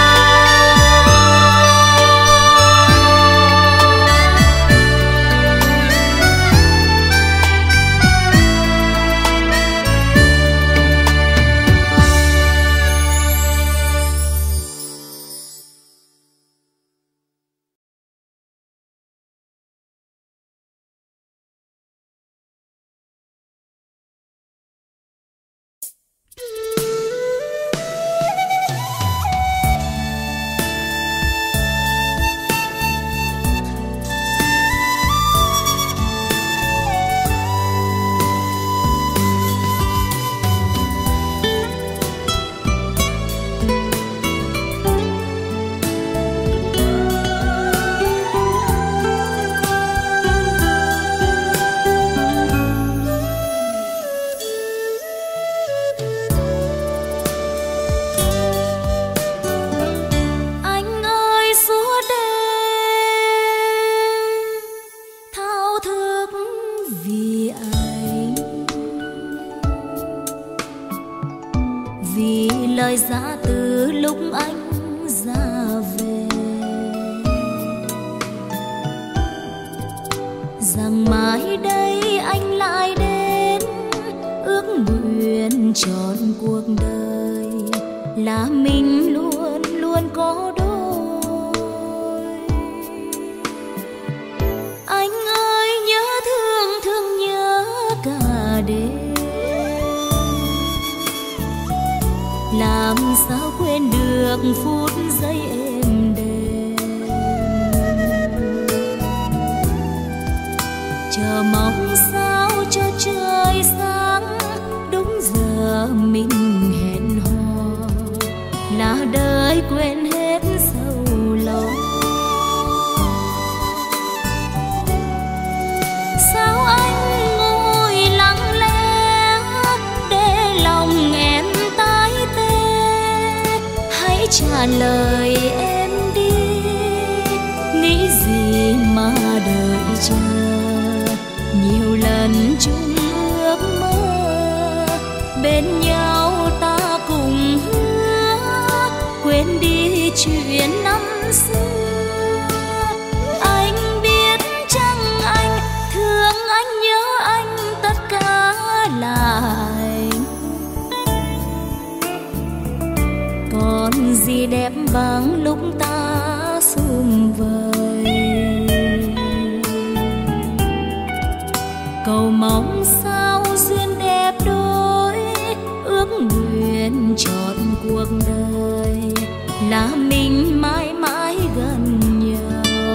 lời ra từ lúc anh ra về, rằng mãi đây anh lại đến ước nguyện trọn cuộc đời là mình luôn luôn có đôi. Anh ơi nhớ thương thương nhớ cả đêm, làm sao quên được phút giây êm đềm, chờ mong sao cho trời sáng đúng giờ mình hẹn hò, là đời quên hết sầu lo. Sao anh trả lời em đi, nghĩ gì mà đợi chờ. Nhiều lần chung ước mơ bên nhau ta cùng hứa quên đi chuyện năm xưa. Anh biết chăng anh thương anh nhớ anh tất cả là anh. Còn gì đẹp bằng lúc ta sum vầy, cầu mong sao duyên đẹp đôi, ước nguyện trọn cuộc đời là mình mãi mãi gần nhau.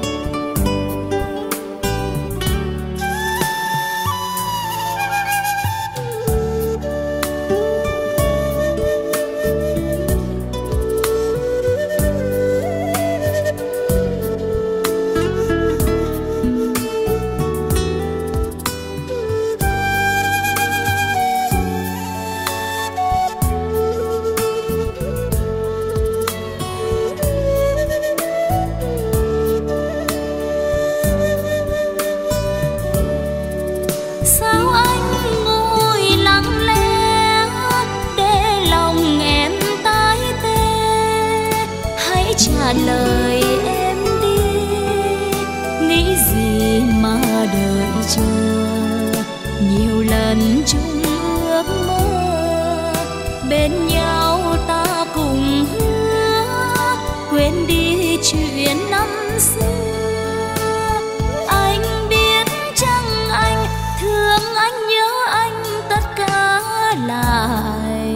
Trả lời em đi, nghĩ gì mà đợi chờ. Nhiều lần chung ước mơ bên nhau ta cùng hứa quên đi chuyện năm xưa. Anh biết chăng anh thương anh nhớ anh tất cả là anh.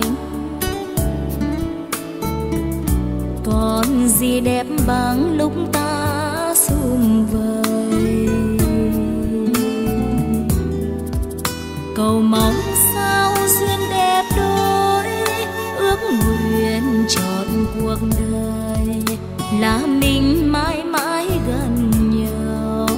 Còn gì đẹp bằng lúc ta sum vầy, cầu mong sao duyên đẹp đôi, ước nguyện trọn cuộc đời là mình mãi mãi gần nhau.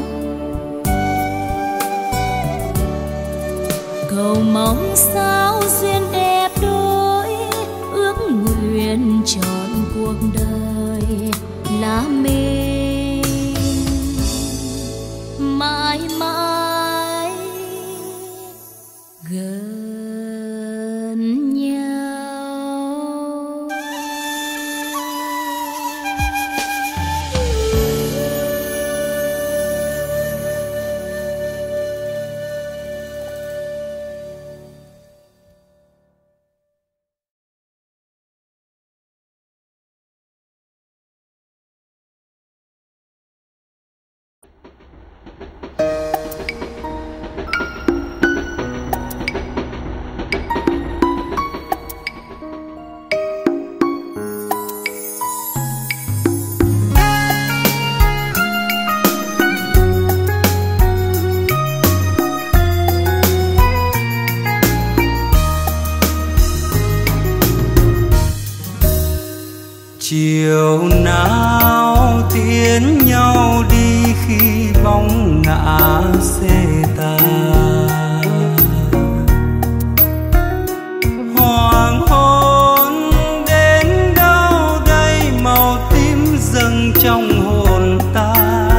Cầu mong sao duyên đẹp đôi, ước nguyện trọn cuộc đời là mình mãi mãi gần nhau. Chiều nào tiễn nhau đi khi bóng ngã xe ta, hoàng hôn đến đâu đây màu tím dâng trong hồn ta.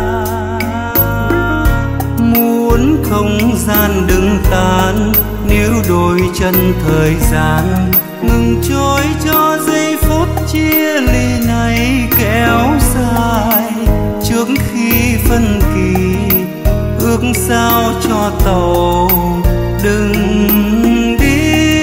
Muốn không gian đừng tan, nếu đôi chân thời gian ngừng trôi cho giây phút chia ly này kéo dài. Trước khi phân kỳ ước sao cho tàu đừng đi,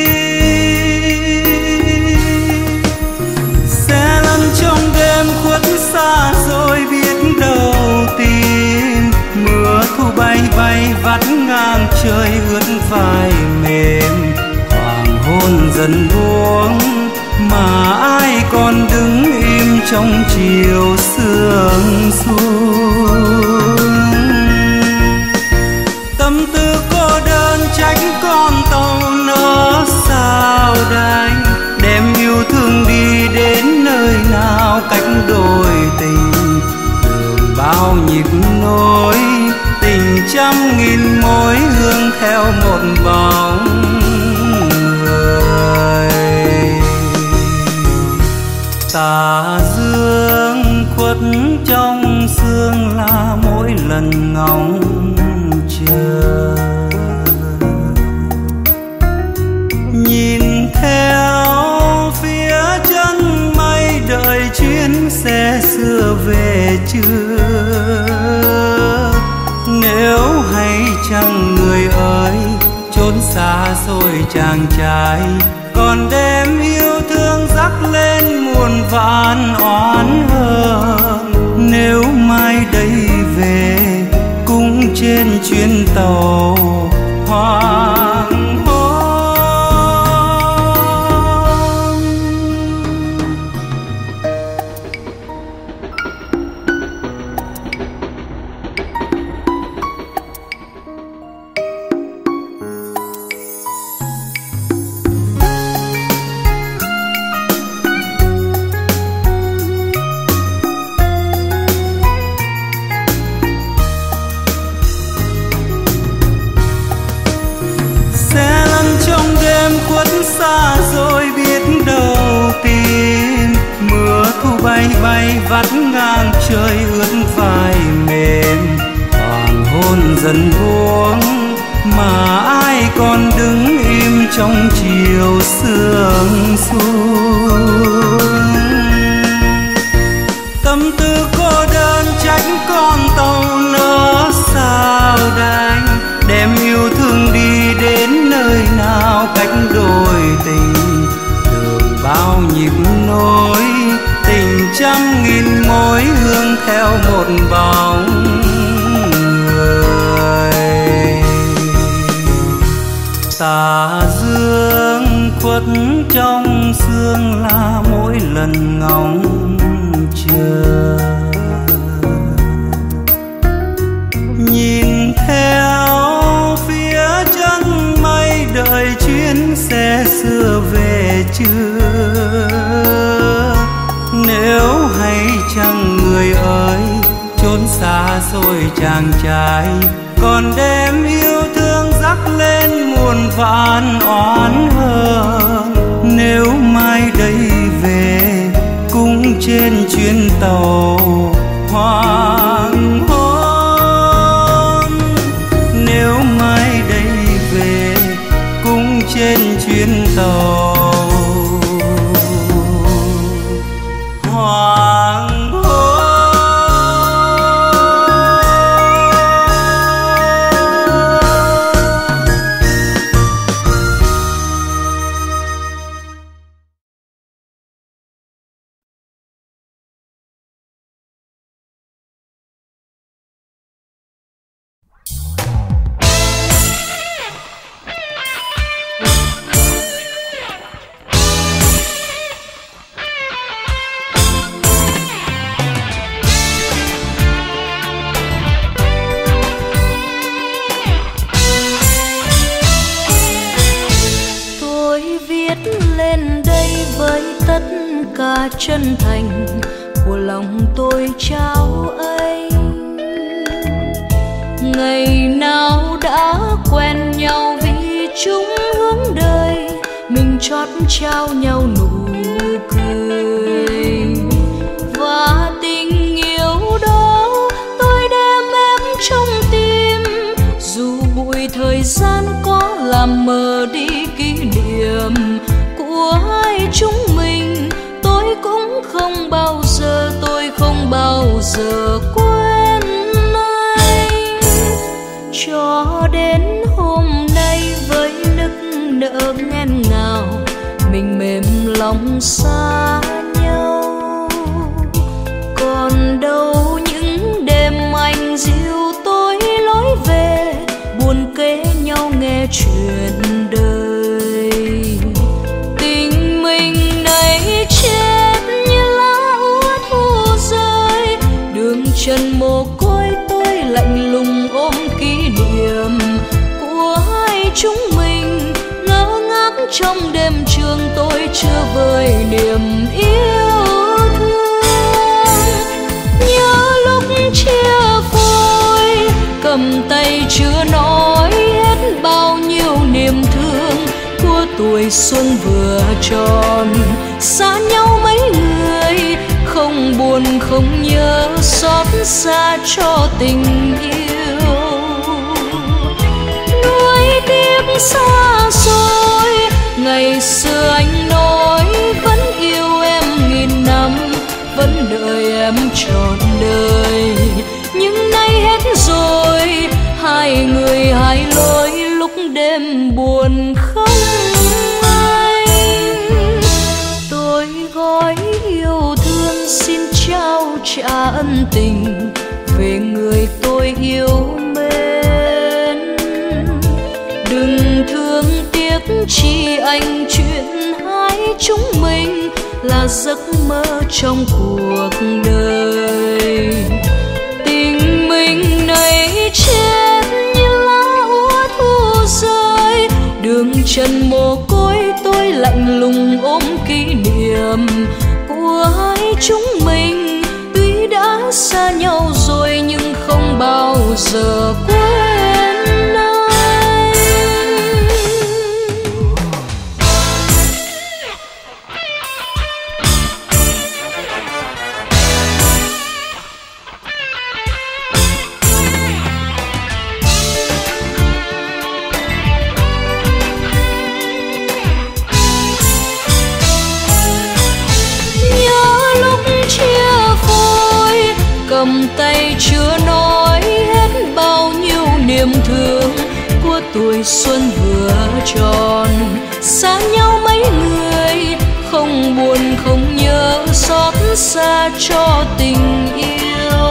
sẽ lăn trong đêm khuất xa rồi biết đâu tìm. Mưa thu bay bay vắt ngang trời ướt vai mềm, hoàng hôn dần buông mà ai còn đứng im trong chiều sương xuống. Tâm tư cô đơn trách con tàu nó sao đành, đem yêu thương đi đến nơi nào cách đôi tình. Đường bao nhịp nối tình trăm nghìn mối hương theo một bóng. Tà dương khuất trong sương la mỗi lần ngóng chờ, nhìn theo phía chân mây đợi chuyến xe xưa về chưa. Nếu hay chăng người ơi chốn xa xôi chàng trai, còn đêm yêu thương dắt lên muôn vàn oán hờn. Nếu mai đây về cũng trên chuyến tàu hoàng hôn. Xa rồi biết đâu tìm, mưa thu bay bay vắt ngang trời ướt vai mềm. Hoàng hôn dần buông mà ai còn đứng im trong chiều sương xuống. Tâm tư cô đơn trách con tàu nỡ sao đành, đem yêu thương đi đến nơi nào cách đôi tình. Đường bao nhịp nối tình trăm nghìn mối hương theo một bóng người. Tà dương khuất trong sương la mỗi lần ngóng chờ, nhìn theo phía chân mây đợi chuyến xe xưa về chưa. Nếu hay chăng người ơi chốn xa xôi chàng trai, còn đêm yêu thương dắt lên muôn vàn oán hờn. Nếu mai đây về cũng trên chuyến tàu hoàng hôn. Nếu mai đây về cũng trên chuyến tàu hoàng hôn. Chân thành của lòng tôi trao anh, ngày nào đã quen nhau vì chung hướng đời, mình chót trao nhau nụ cười. Và tình yêu đó tôi đem em trong tim, dù bụi thời gian có làm mờ đi kỷ niệm của hai chúng mình. Tôi cũng không bao giờ, tôi không bao giờ quên anh. Cho đến hôm nay với nức nở nghẹn ngào, mình mềm lòng xa nhau. Còn đâu những đêm anh dìu tôi lối về, buồn kể nhau nghe chuyện đời. Tình mình này chết như lá úa thu rơi, đường trần mồ côi tôi lạnh lùng ôm kỷ niệm của hai chúng mình. Ngỡ ngác trong đêm trường tôi chưa vơi niềm yêu thương. Nhớ lúc chia phôi cầm tay chưa nói hết bao nhiêu niềm thương của tuổi xuân vừa tròn. Xa nhau mấy người không nhớ xót xa cho tình yêu. Nuối tiếc xa xôi, ngày xưa anh nói vẫn yêu em nghìn năm, vẫn đợi em trọn đời. Nhưng nay hết rồi, hai người hai lối, lúc đêm buồn không anh. Tôi gói yêu thương xin trao trả ân tình về người tôi yêu mến. Đừng thương tiếc chi anh, chuyện hai chúng mình là giấc mơ trong cuộc đời. Tình mình này chết như lá úa thu rơi, đường trần mồ côi tôi lạnh lùng ôm kỷ niệm của hai chúng mình. Tuy đã xa nhau rồi nhưng không bao giờ quên anh. Cầm tay chưa nói hết bao nhiêu niềm thương của tuổi xuân vừa tròn. Xa nhau mấy người, không buồn không nhớ xót xa cho tình yêu.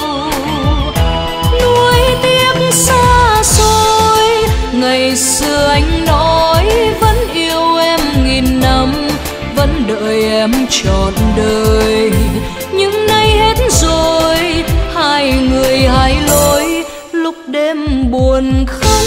Nuối tiếc xa xôi, ngày xưa anh nói vẫn yêu em nghìn năm, vẫn đợi em trọn đời. Nhưng nay hết rồi, hai người hai lối, lúc đêm buồn không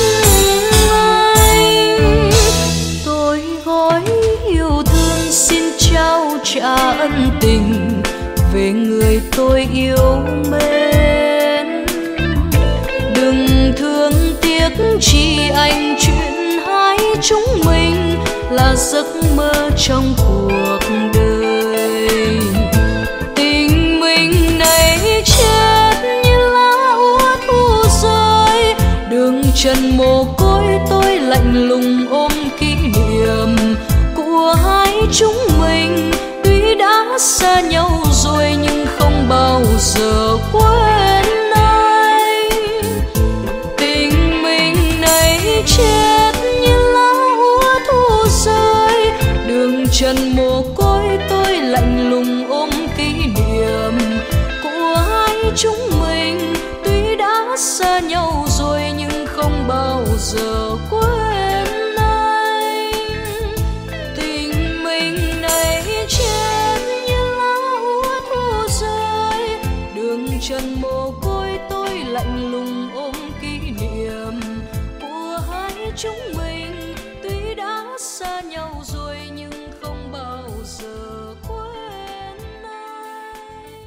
anh. Tôi gói yêu thương xin trao trả ân tình về người tôi yêu mến. Đừng thương tiếc chi anh, chuyện hai chúng mình là giấc mơ trong cuộc đời. Tình mình này chết như lá úa thu rơi, đường trần mồ côi tôi lạnh lùng ôm kỷ niệm của hai chúng mình. Tuy đã xa nhau rồi nhưng không bao giờ quên anh. Tình mình này chết như lá úa thu rơi, đường trần mồ côi tôi lạnh lùng ôm kỷ niệm của hai chúng mình. Tuy đã xa nhau rồi nhưng không bao giờ quên anh. Tình mình này chết như lá úa thu rơi, đường trần mồ côi tôi lạnh lùng ôm kỷ niệm của hai chúng mình. Tuy đã xa nhau rồi nhưng không bao giờ quên anh.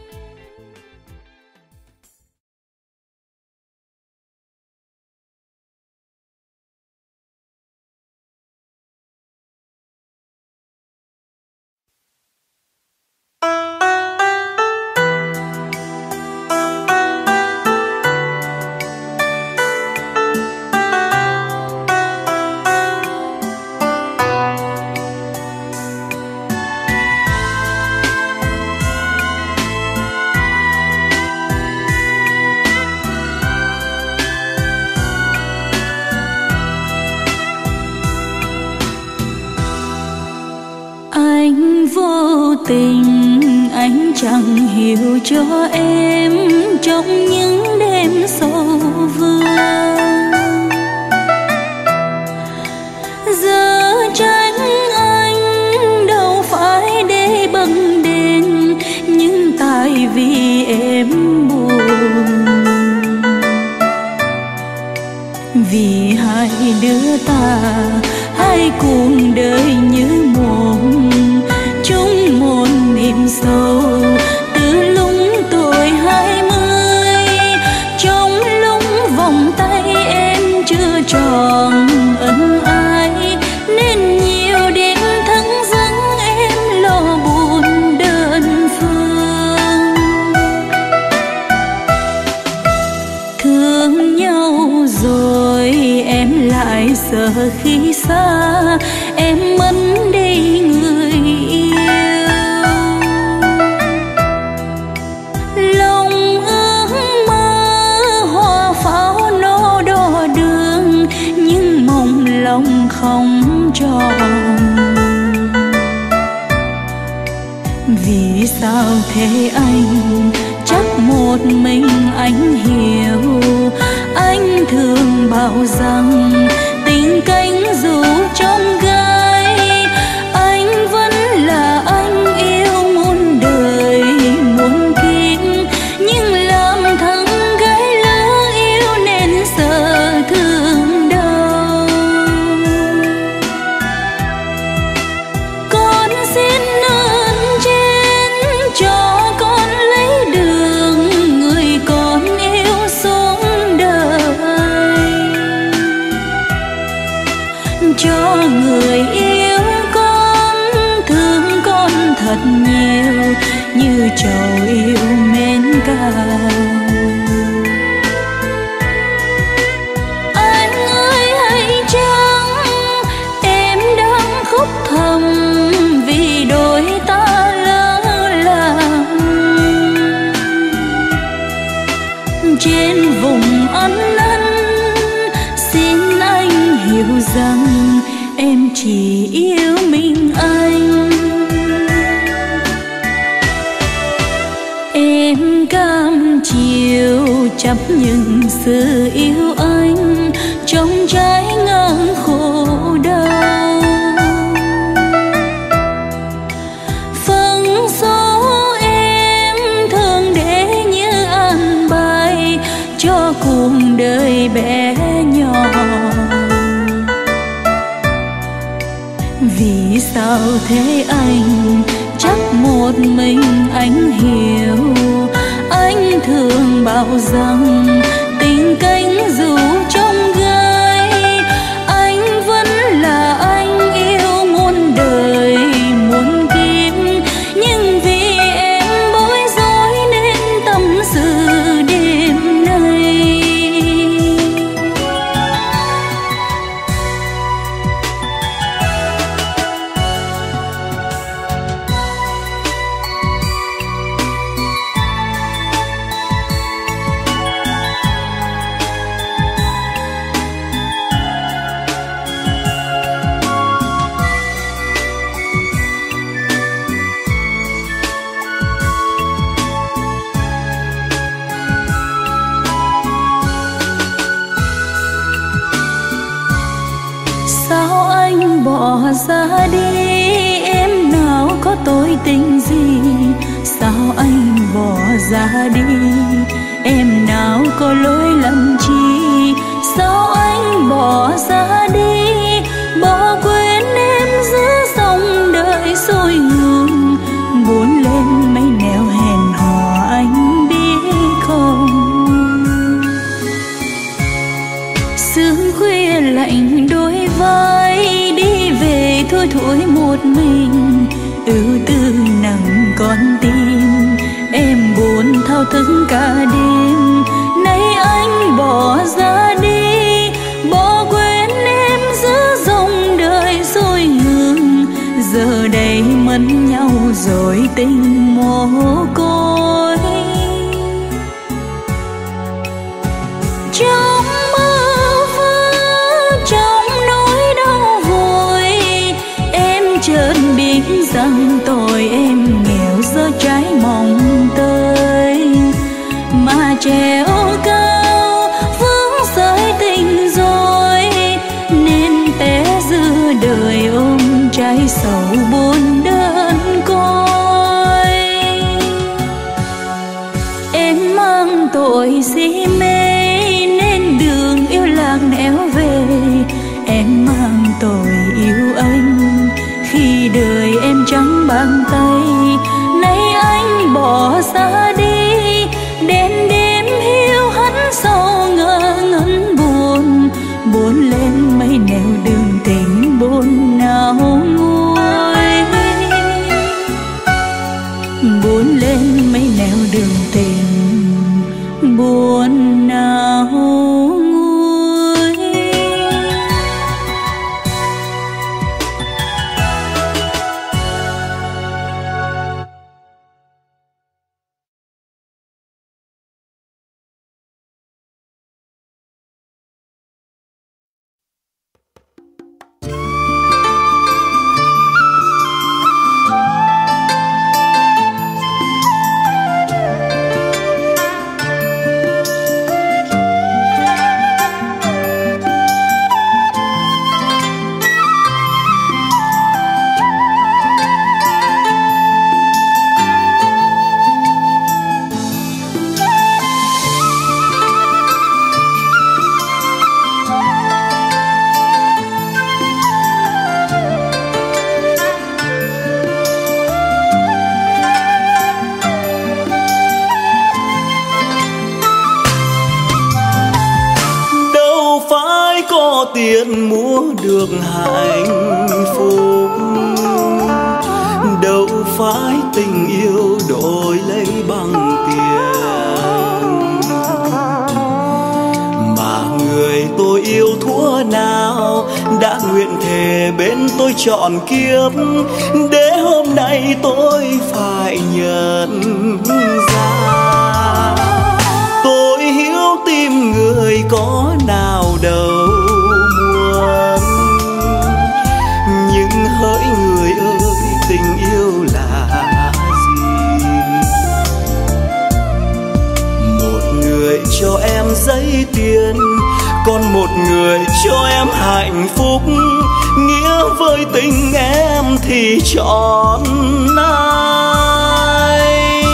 Tình anh chẳng hiểu cho em trong những đêm sâu vương. Giờ trách anh đâu phải để bâng đền, nhưng tại vì em buồn. Vì hai đứa ta hai cuộc đời như một chung một niềm sâu. Từ lúc tuổi hai mươi, trong lúc vòng tay em chưa tròn ân ái, nên nhiều đêm thẫn vắng em lo buồn đơn phương. giờ khi xa em mất đi người yêu. Lòng ước mơ hoa pháo nó đỏ đường, nhưng mong lòng không tròn. Vì sao thế anh? Chắc một mình anh hiểu. Anh thường bảo rằng tình cánh dù trong gai, anh vẫn là anh yêu muôn đời muôn kiếp. Nhưng làm thằng gái lỡ yêu nên sợ thương đau. Con xin ơn trên cho con lấy đường người con yêu xuống đời, cho người yêu con thương con thật nhiều như trầu yêu mến cao. Anh ơi hãy chăng em đang khóc thầm vì đôi ta lỡ làng. Trên vùng ăn năn xin anh hiểu rằng em chỉ yêu mình anh. Em cam chịu chấp nhận sự yêu anh trong trái ngang khổ đau. Phần số em thường để như an bài cho cuộc đời bé nhỏ. Vì sao thế anh? Chắc một mình anh hiểu. Anh thường bảo rằng tình cánh dù trong gai, anh vẫn là anh yêu muôn đời muôn kiếp. Nhưng vì em bối rối nên tâm sự đêm nay. Sao anh bỏ ra đi? Em nào có tội tình gì? Sao anh bỏ ra đi? Em nào có lỗi lầm chi? Sao anh bỏ ra đi? Bỏ quên em giữa dòng đời sôi ngược. Buồn lên mấy nẻo hẹn hò anh biết không? Sương khuya lạnh đôi vai, đi về thôi thối một mình. Ưu tư nặng con tim, em buồn thao thức cả đêm. Nay anh bỏ ra đi, bỏ quên em giữa dòng đời sôi ngược. Giờ đây mất nhau rồi tình mồ côi. Trong mơ vơ, trong nỗi đau vội, em chợt biết rằng tội em nghèo giờ trái mong tới. Mà treo cao vướng sợi tình rồi, nên té giữa đời ôm trái sầu buồn đơn côi. Em mang tội si mê nên đường yêu lạc nẻo về. Em mang tội yêu anh khi đời em trắng bàn tay. Nay anh bỏ ra đi, đêm đêm hiu hắt sâu ngơ ngẩn buồn. Buồn lên mấy nẻo đường tình buồn nào nguôi. Buồn lên mấy nẻo đường tình buồn nào nguôi. tiền mua được hạnh phúc, đâu phải tình yêu đổi lấy bằng tiền. Mà người tôi yêu thuở nào đã nguyện thề bên tôi trọn kiếp, để hôm nay tôi phải nhận ra. Tôi hiếu tim người có nào đâu muốn, nhưng hỡi người ơi tình yêu là gì? Một người cho em giấy tiền, còn một người cho em hạnh phúc, nghĩa với tình em thì chọn ai?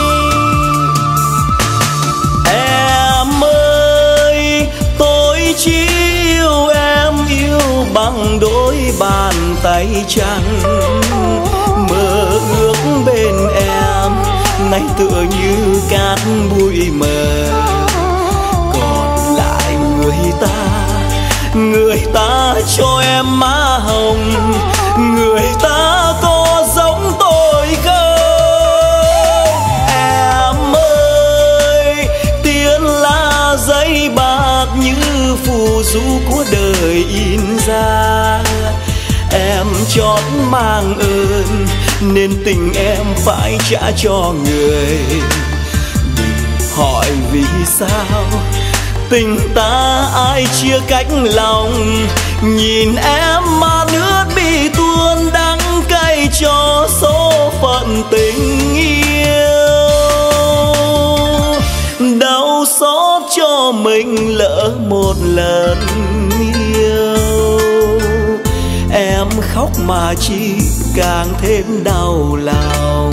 Em ơi, tôi chỉ yêu em, yêu bằng đôi bàn tay trắng. Mơ ước bên em nay tựa như cát bụi mờ, còn lại người ta, người ta cho em má hồng, người ta có giống tôi không? Em ơi, tiền là giấy bạc như phù du của đời in ra. Em chót mang ơn nên tình em phải trả cho người. Đừng hỏi vì sao tình ta ai chia cách lòng, nhìn em mà nước bị tuôn đắng cay cho số phận tình yêu. Đau xót cho mình lỡ một lần yêu, em khóc mà chỉ càng thêm đau lòng.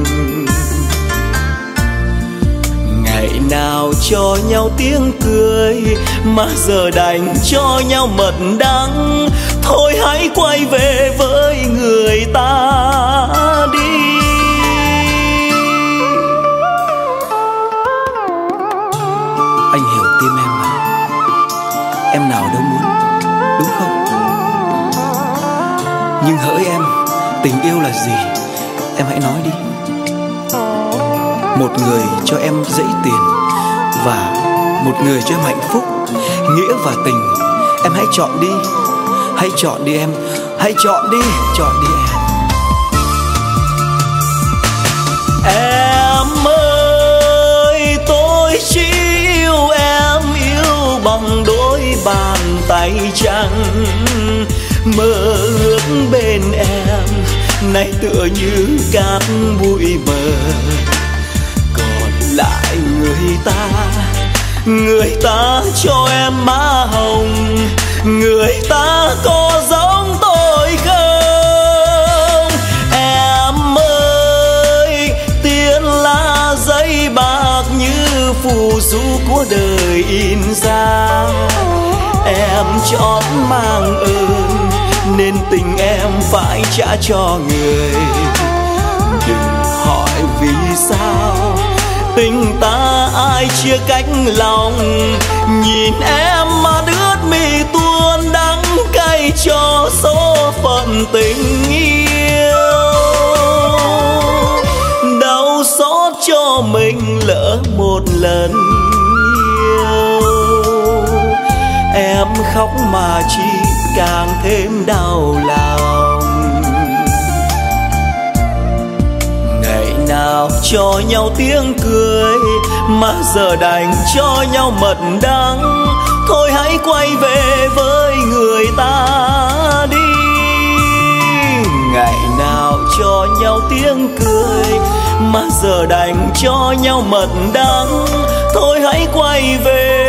Ngày nào cho nhau tiếng cười, mà giờ đành cho nhau mật đắng. Thôi hãy quay về với người ta đi. Anh hiểu tim em mà, em nào đâu muốn, đúng không? Nhưng hỡi em, tình yêu là gì? Em hãy nói đi. Một người cho em dãy tiền, và một người cho em hạnh phúc, nghĩa và tình. Em hãy chọn đi, hãy chọn đi em, hãy chọn đi, chọn đi em. Em ơi, tôi chỉ yêu em, yêu bằng đôi bàn tay trắng. Mơ ước bên em nay tựa như cát bụi mờ, còn lại người ta, người ta cho em má hồng, người ta có giống tôi không? Em ơi, tiền là giấy bạc như phù du của đời in ra. Em chót mang ơn nên tình em phải trả cho người. Đừng hỏi vì sao tình ta ai chia cách lòng, nhìn em mà nước mi tuôn đắng cay cho số phận tình yêu. Đau xót cho mình lỡ một lần yêu, em khóc mà chỉ càng thêm đau lòng. Ngày nào cho nhau tiếng cười, mà giờ đành cho nhau mật đắng. Thôi hãy quay về với người ta đi. Ngày nào cho nhau tiếng cười, mà giờ đành cho nhau mật đắng. Thôi hãy quay về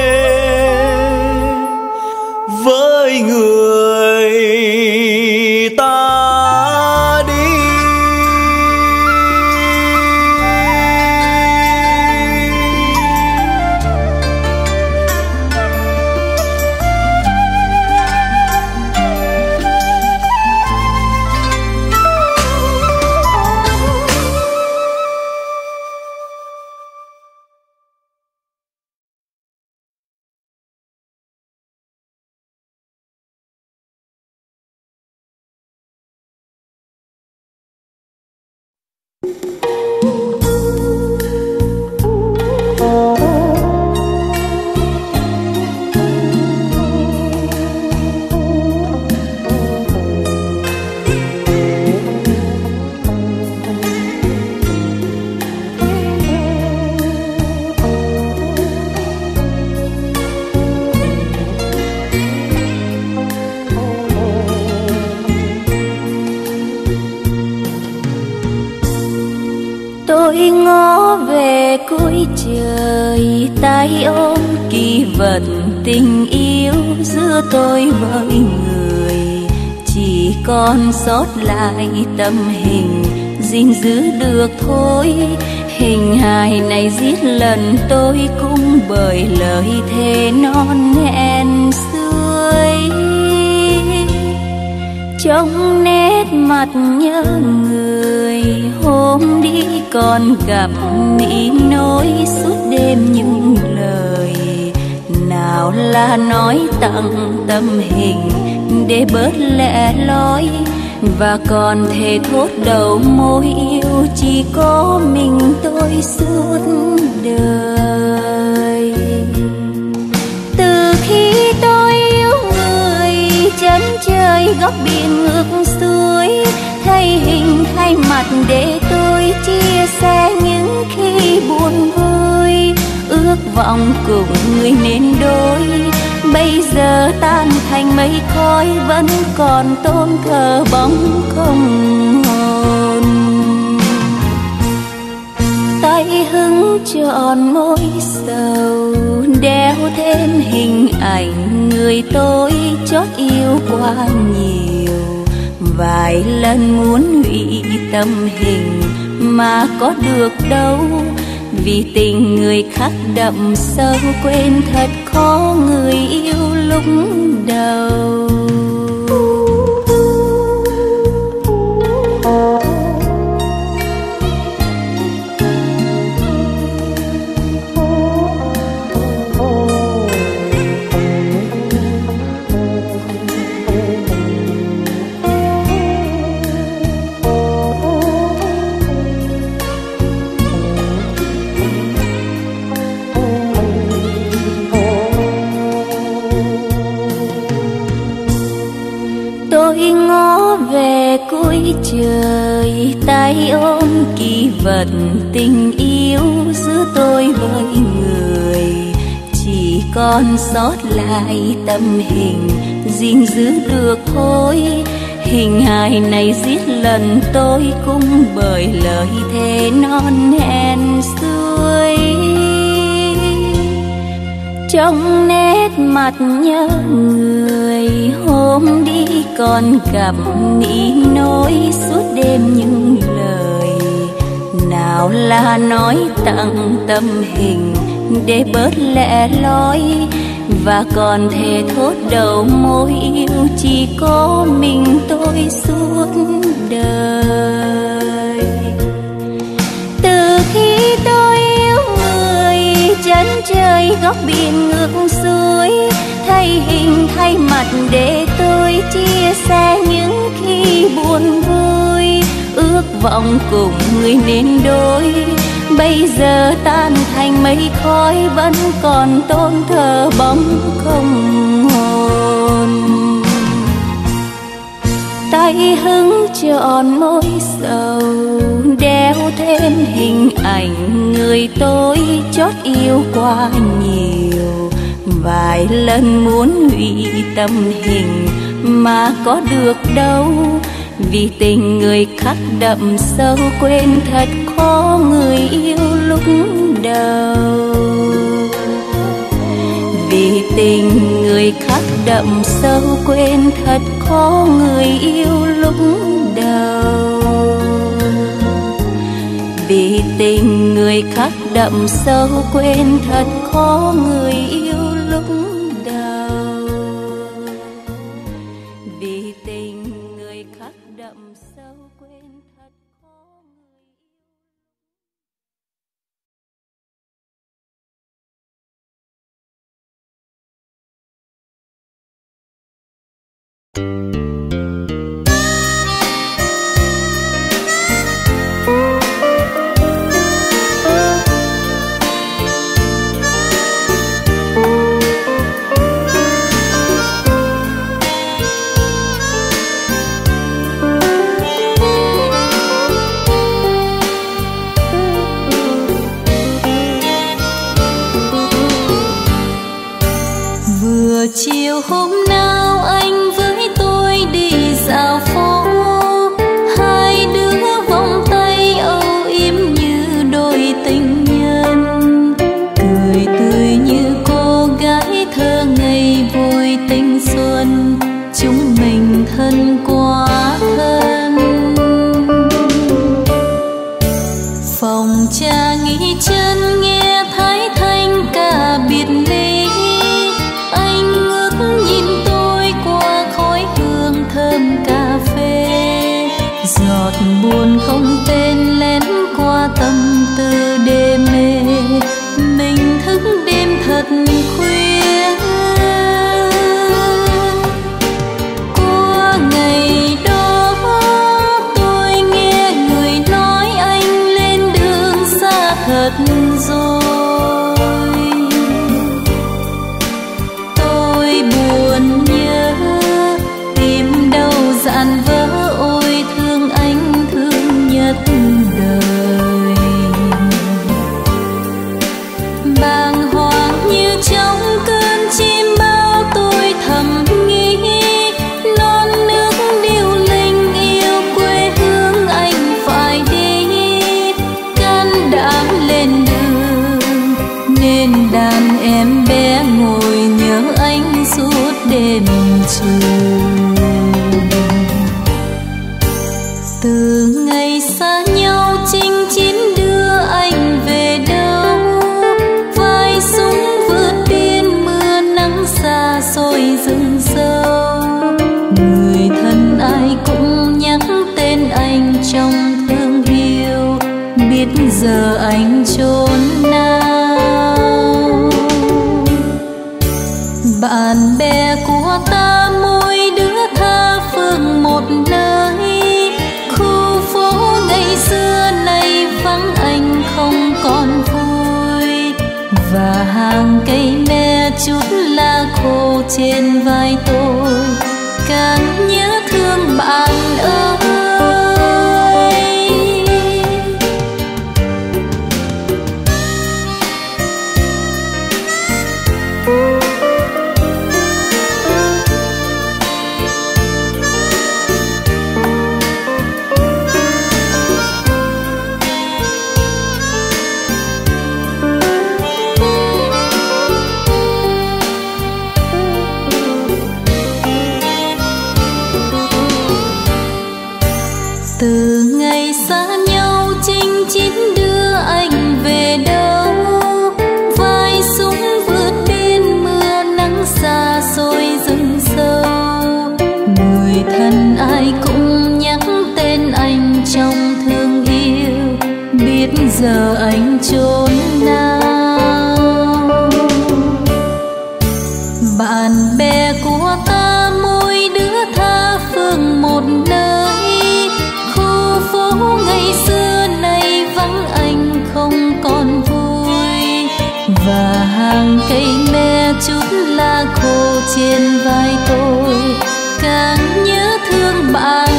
với người Tôi ngó về cuối trời, tay ôm kỷ vật tình yêu giữa tôi với người. Chỉ còn sót lại tâm hình gìn giữ được thôi. Hình hài này giết lần tôi cũng bởi lời thề non hẹn xuôi. Trong nét mặt nhớ người, hôm đi còn gặp nghĩ nỗi suốt đêm những lời. Nào là nói tặng tâm hình để bớt lẻ loi, và còn thề thốt đầu môi yêu chỉ có mình tôi suốt đời. Từ khi tôi yêu người, chân trời góc biển ngược xuôi, thay hình thay mặt để tôi chia sẻ những khi buồn vui. Ước vọng cùng người nên đôi, bây giờ tan thành mây khói, vẫn còn tôn thờ bóng không hồn. Tay hứng tròn môi sầu, đeo thêm hình ảnh người tôi chót yêu quá nhiều. Vài lần muốn hủy tâm hình mà có được đâu, vì tình người khắc đậm sâu, quên thật khó người yêu lúc đầu. Tôi ngó về cuối trời, tay ôm kỷ vật tình yêu giữa tôi với người. Chỉ còn sót lại tâm hình gìn giữ được thôi. Hình hài này giết lần tôi cũng bởi lời thề non hẹn xuôi. Trong nét mặt nhớ người, hôm đi còn gặp nghĩ nỗi suốt đêm những lời. Nào là nói tặng tâm hình để bớt lẻ loi, và còn thề thốt đầu môi yêu chỉ có mình tôi suốt đời. Từ khi tôi yêu người, chân trời góc biển ngược xuôi, thay hình thay mặt để tôi chia sẻ những khi buồn vui. Ước vọng cùng người nên đôi, bây giờ tan thành mây khói, vẫn còn tôn thờ bóng không hồn. Tay hứng tròn môi sầu, đeo thêm hình ảnh người tôi chót yêu quá nhiều. Vài lần muốn hủy tâm hình mà có được đâu, vì tình người khắc đậm sâu, quên thật khó người yêu lúc đầu. Vì tình người khắc đậm sâu, quên thật khó người yêu lúc đầu. Vì tình người khắc đậm sâu, quên thật khó người yêu lúc đầu. Vì tình người khắc đậm sâu, quên thật khó người yêu. Chiều hôm nào anh với tôi đi dạo phố, hai đứa vòng tay âu yếm như trà nghỉ chân nghe thái thanh ca biệt ly. Anh ngước nhìn tôi qua khói hương thơm cà phê, giọt buồn không tên lén qua tâm tư đê mê. Mình thức đêm thật khuya, qua ngày đó tôi nghe người nói anh lên đường xa thật rồi. Tôi buồn nhớ tìm đâu dạn vỡ, ôi thương anh thương nhất đời. Bàng hoàng như trong cơn chim bao tôi thầm nghĩ, non nước điêu linh yêu quê hương anh phải đi. Can đảm lên đường nên đàn em bé ngồi nhớ anh suốt đêm trường. Từ ngày xa nhau chinh chiến đưa anh về đâu, vai súng vượt biên mưa nắng xa xôi rừng sâu. Người thân ai cũng nhắc tên anh trong thương yêu, biết giờ anh chốn nào. Bạn bè của ta mỗi đứa tha phương một nơi, khu phố ngày xưa nay vắng anh không còn vui. Và hàng cây me chút lá khô trên vai tôi, càng nhớ thương bạn ơi. Từ ngày xa nhau chinh chiến đưa anh về đâu, vai súng vượt biên mưa nắng xa xôi rừng sâu. Người thân ai cũng nhắc tên anh trong thương yêu, biết giờ anh chốn nào. Bạn bè của ta mỗi đứa tha phương một nơi, khu phố ngày xưa nay vắng anh không còn vui. Và hàng cây me chút lá khô trên vai tôi, càng nhớ thương bạn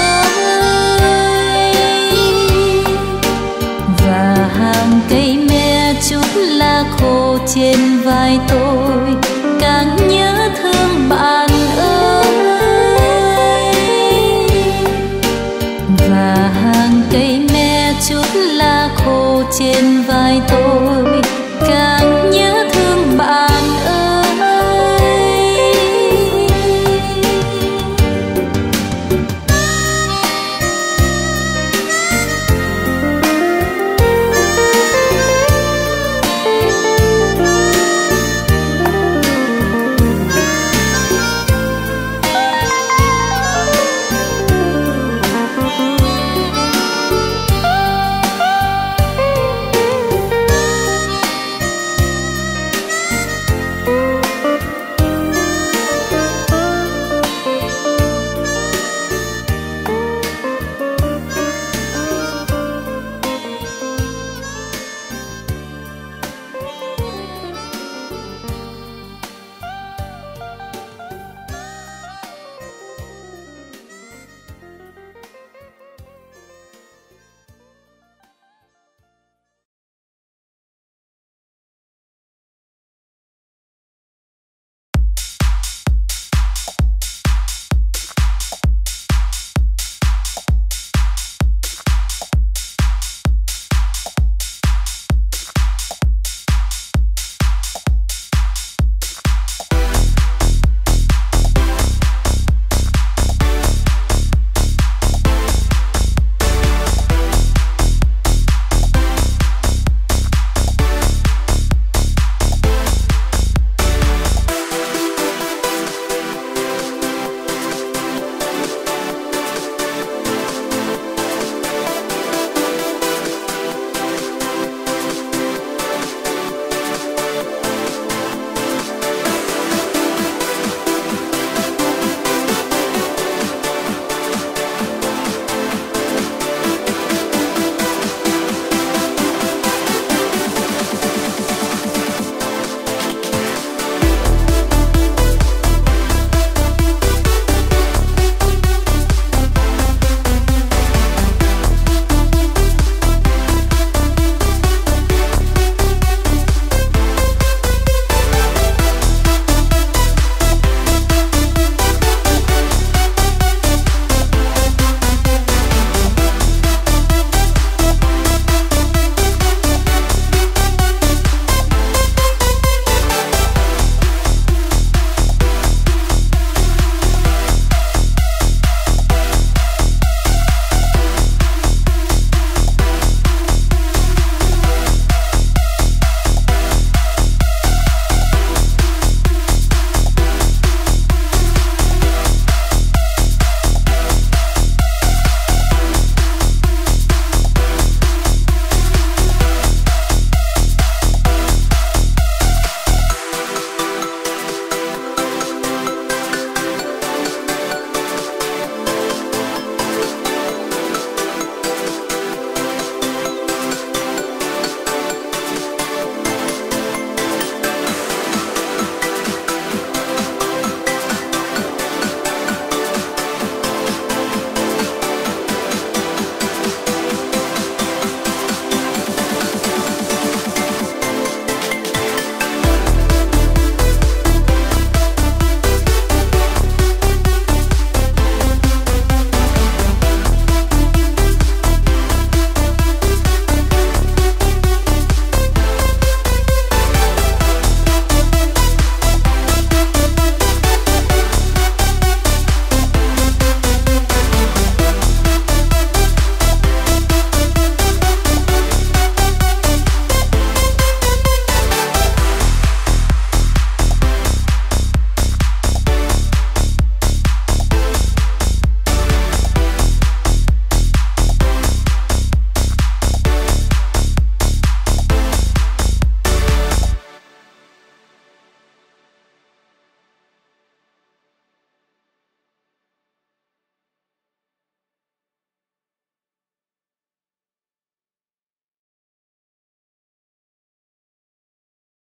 ơi. Và hàng cây me chút lá khô trên vai tôi, càng nhớ thương bạn ơi. Và hàng cây me chút lá khô trên vai tôi,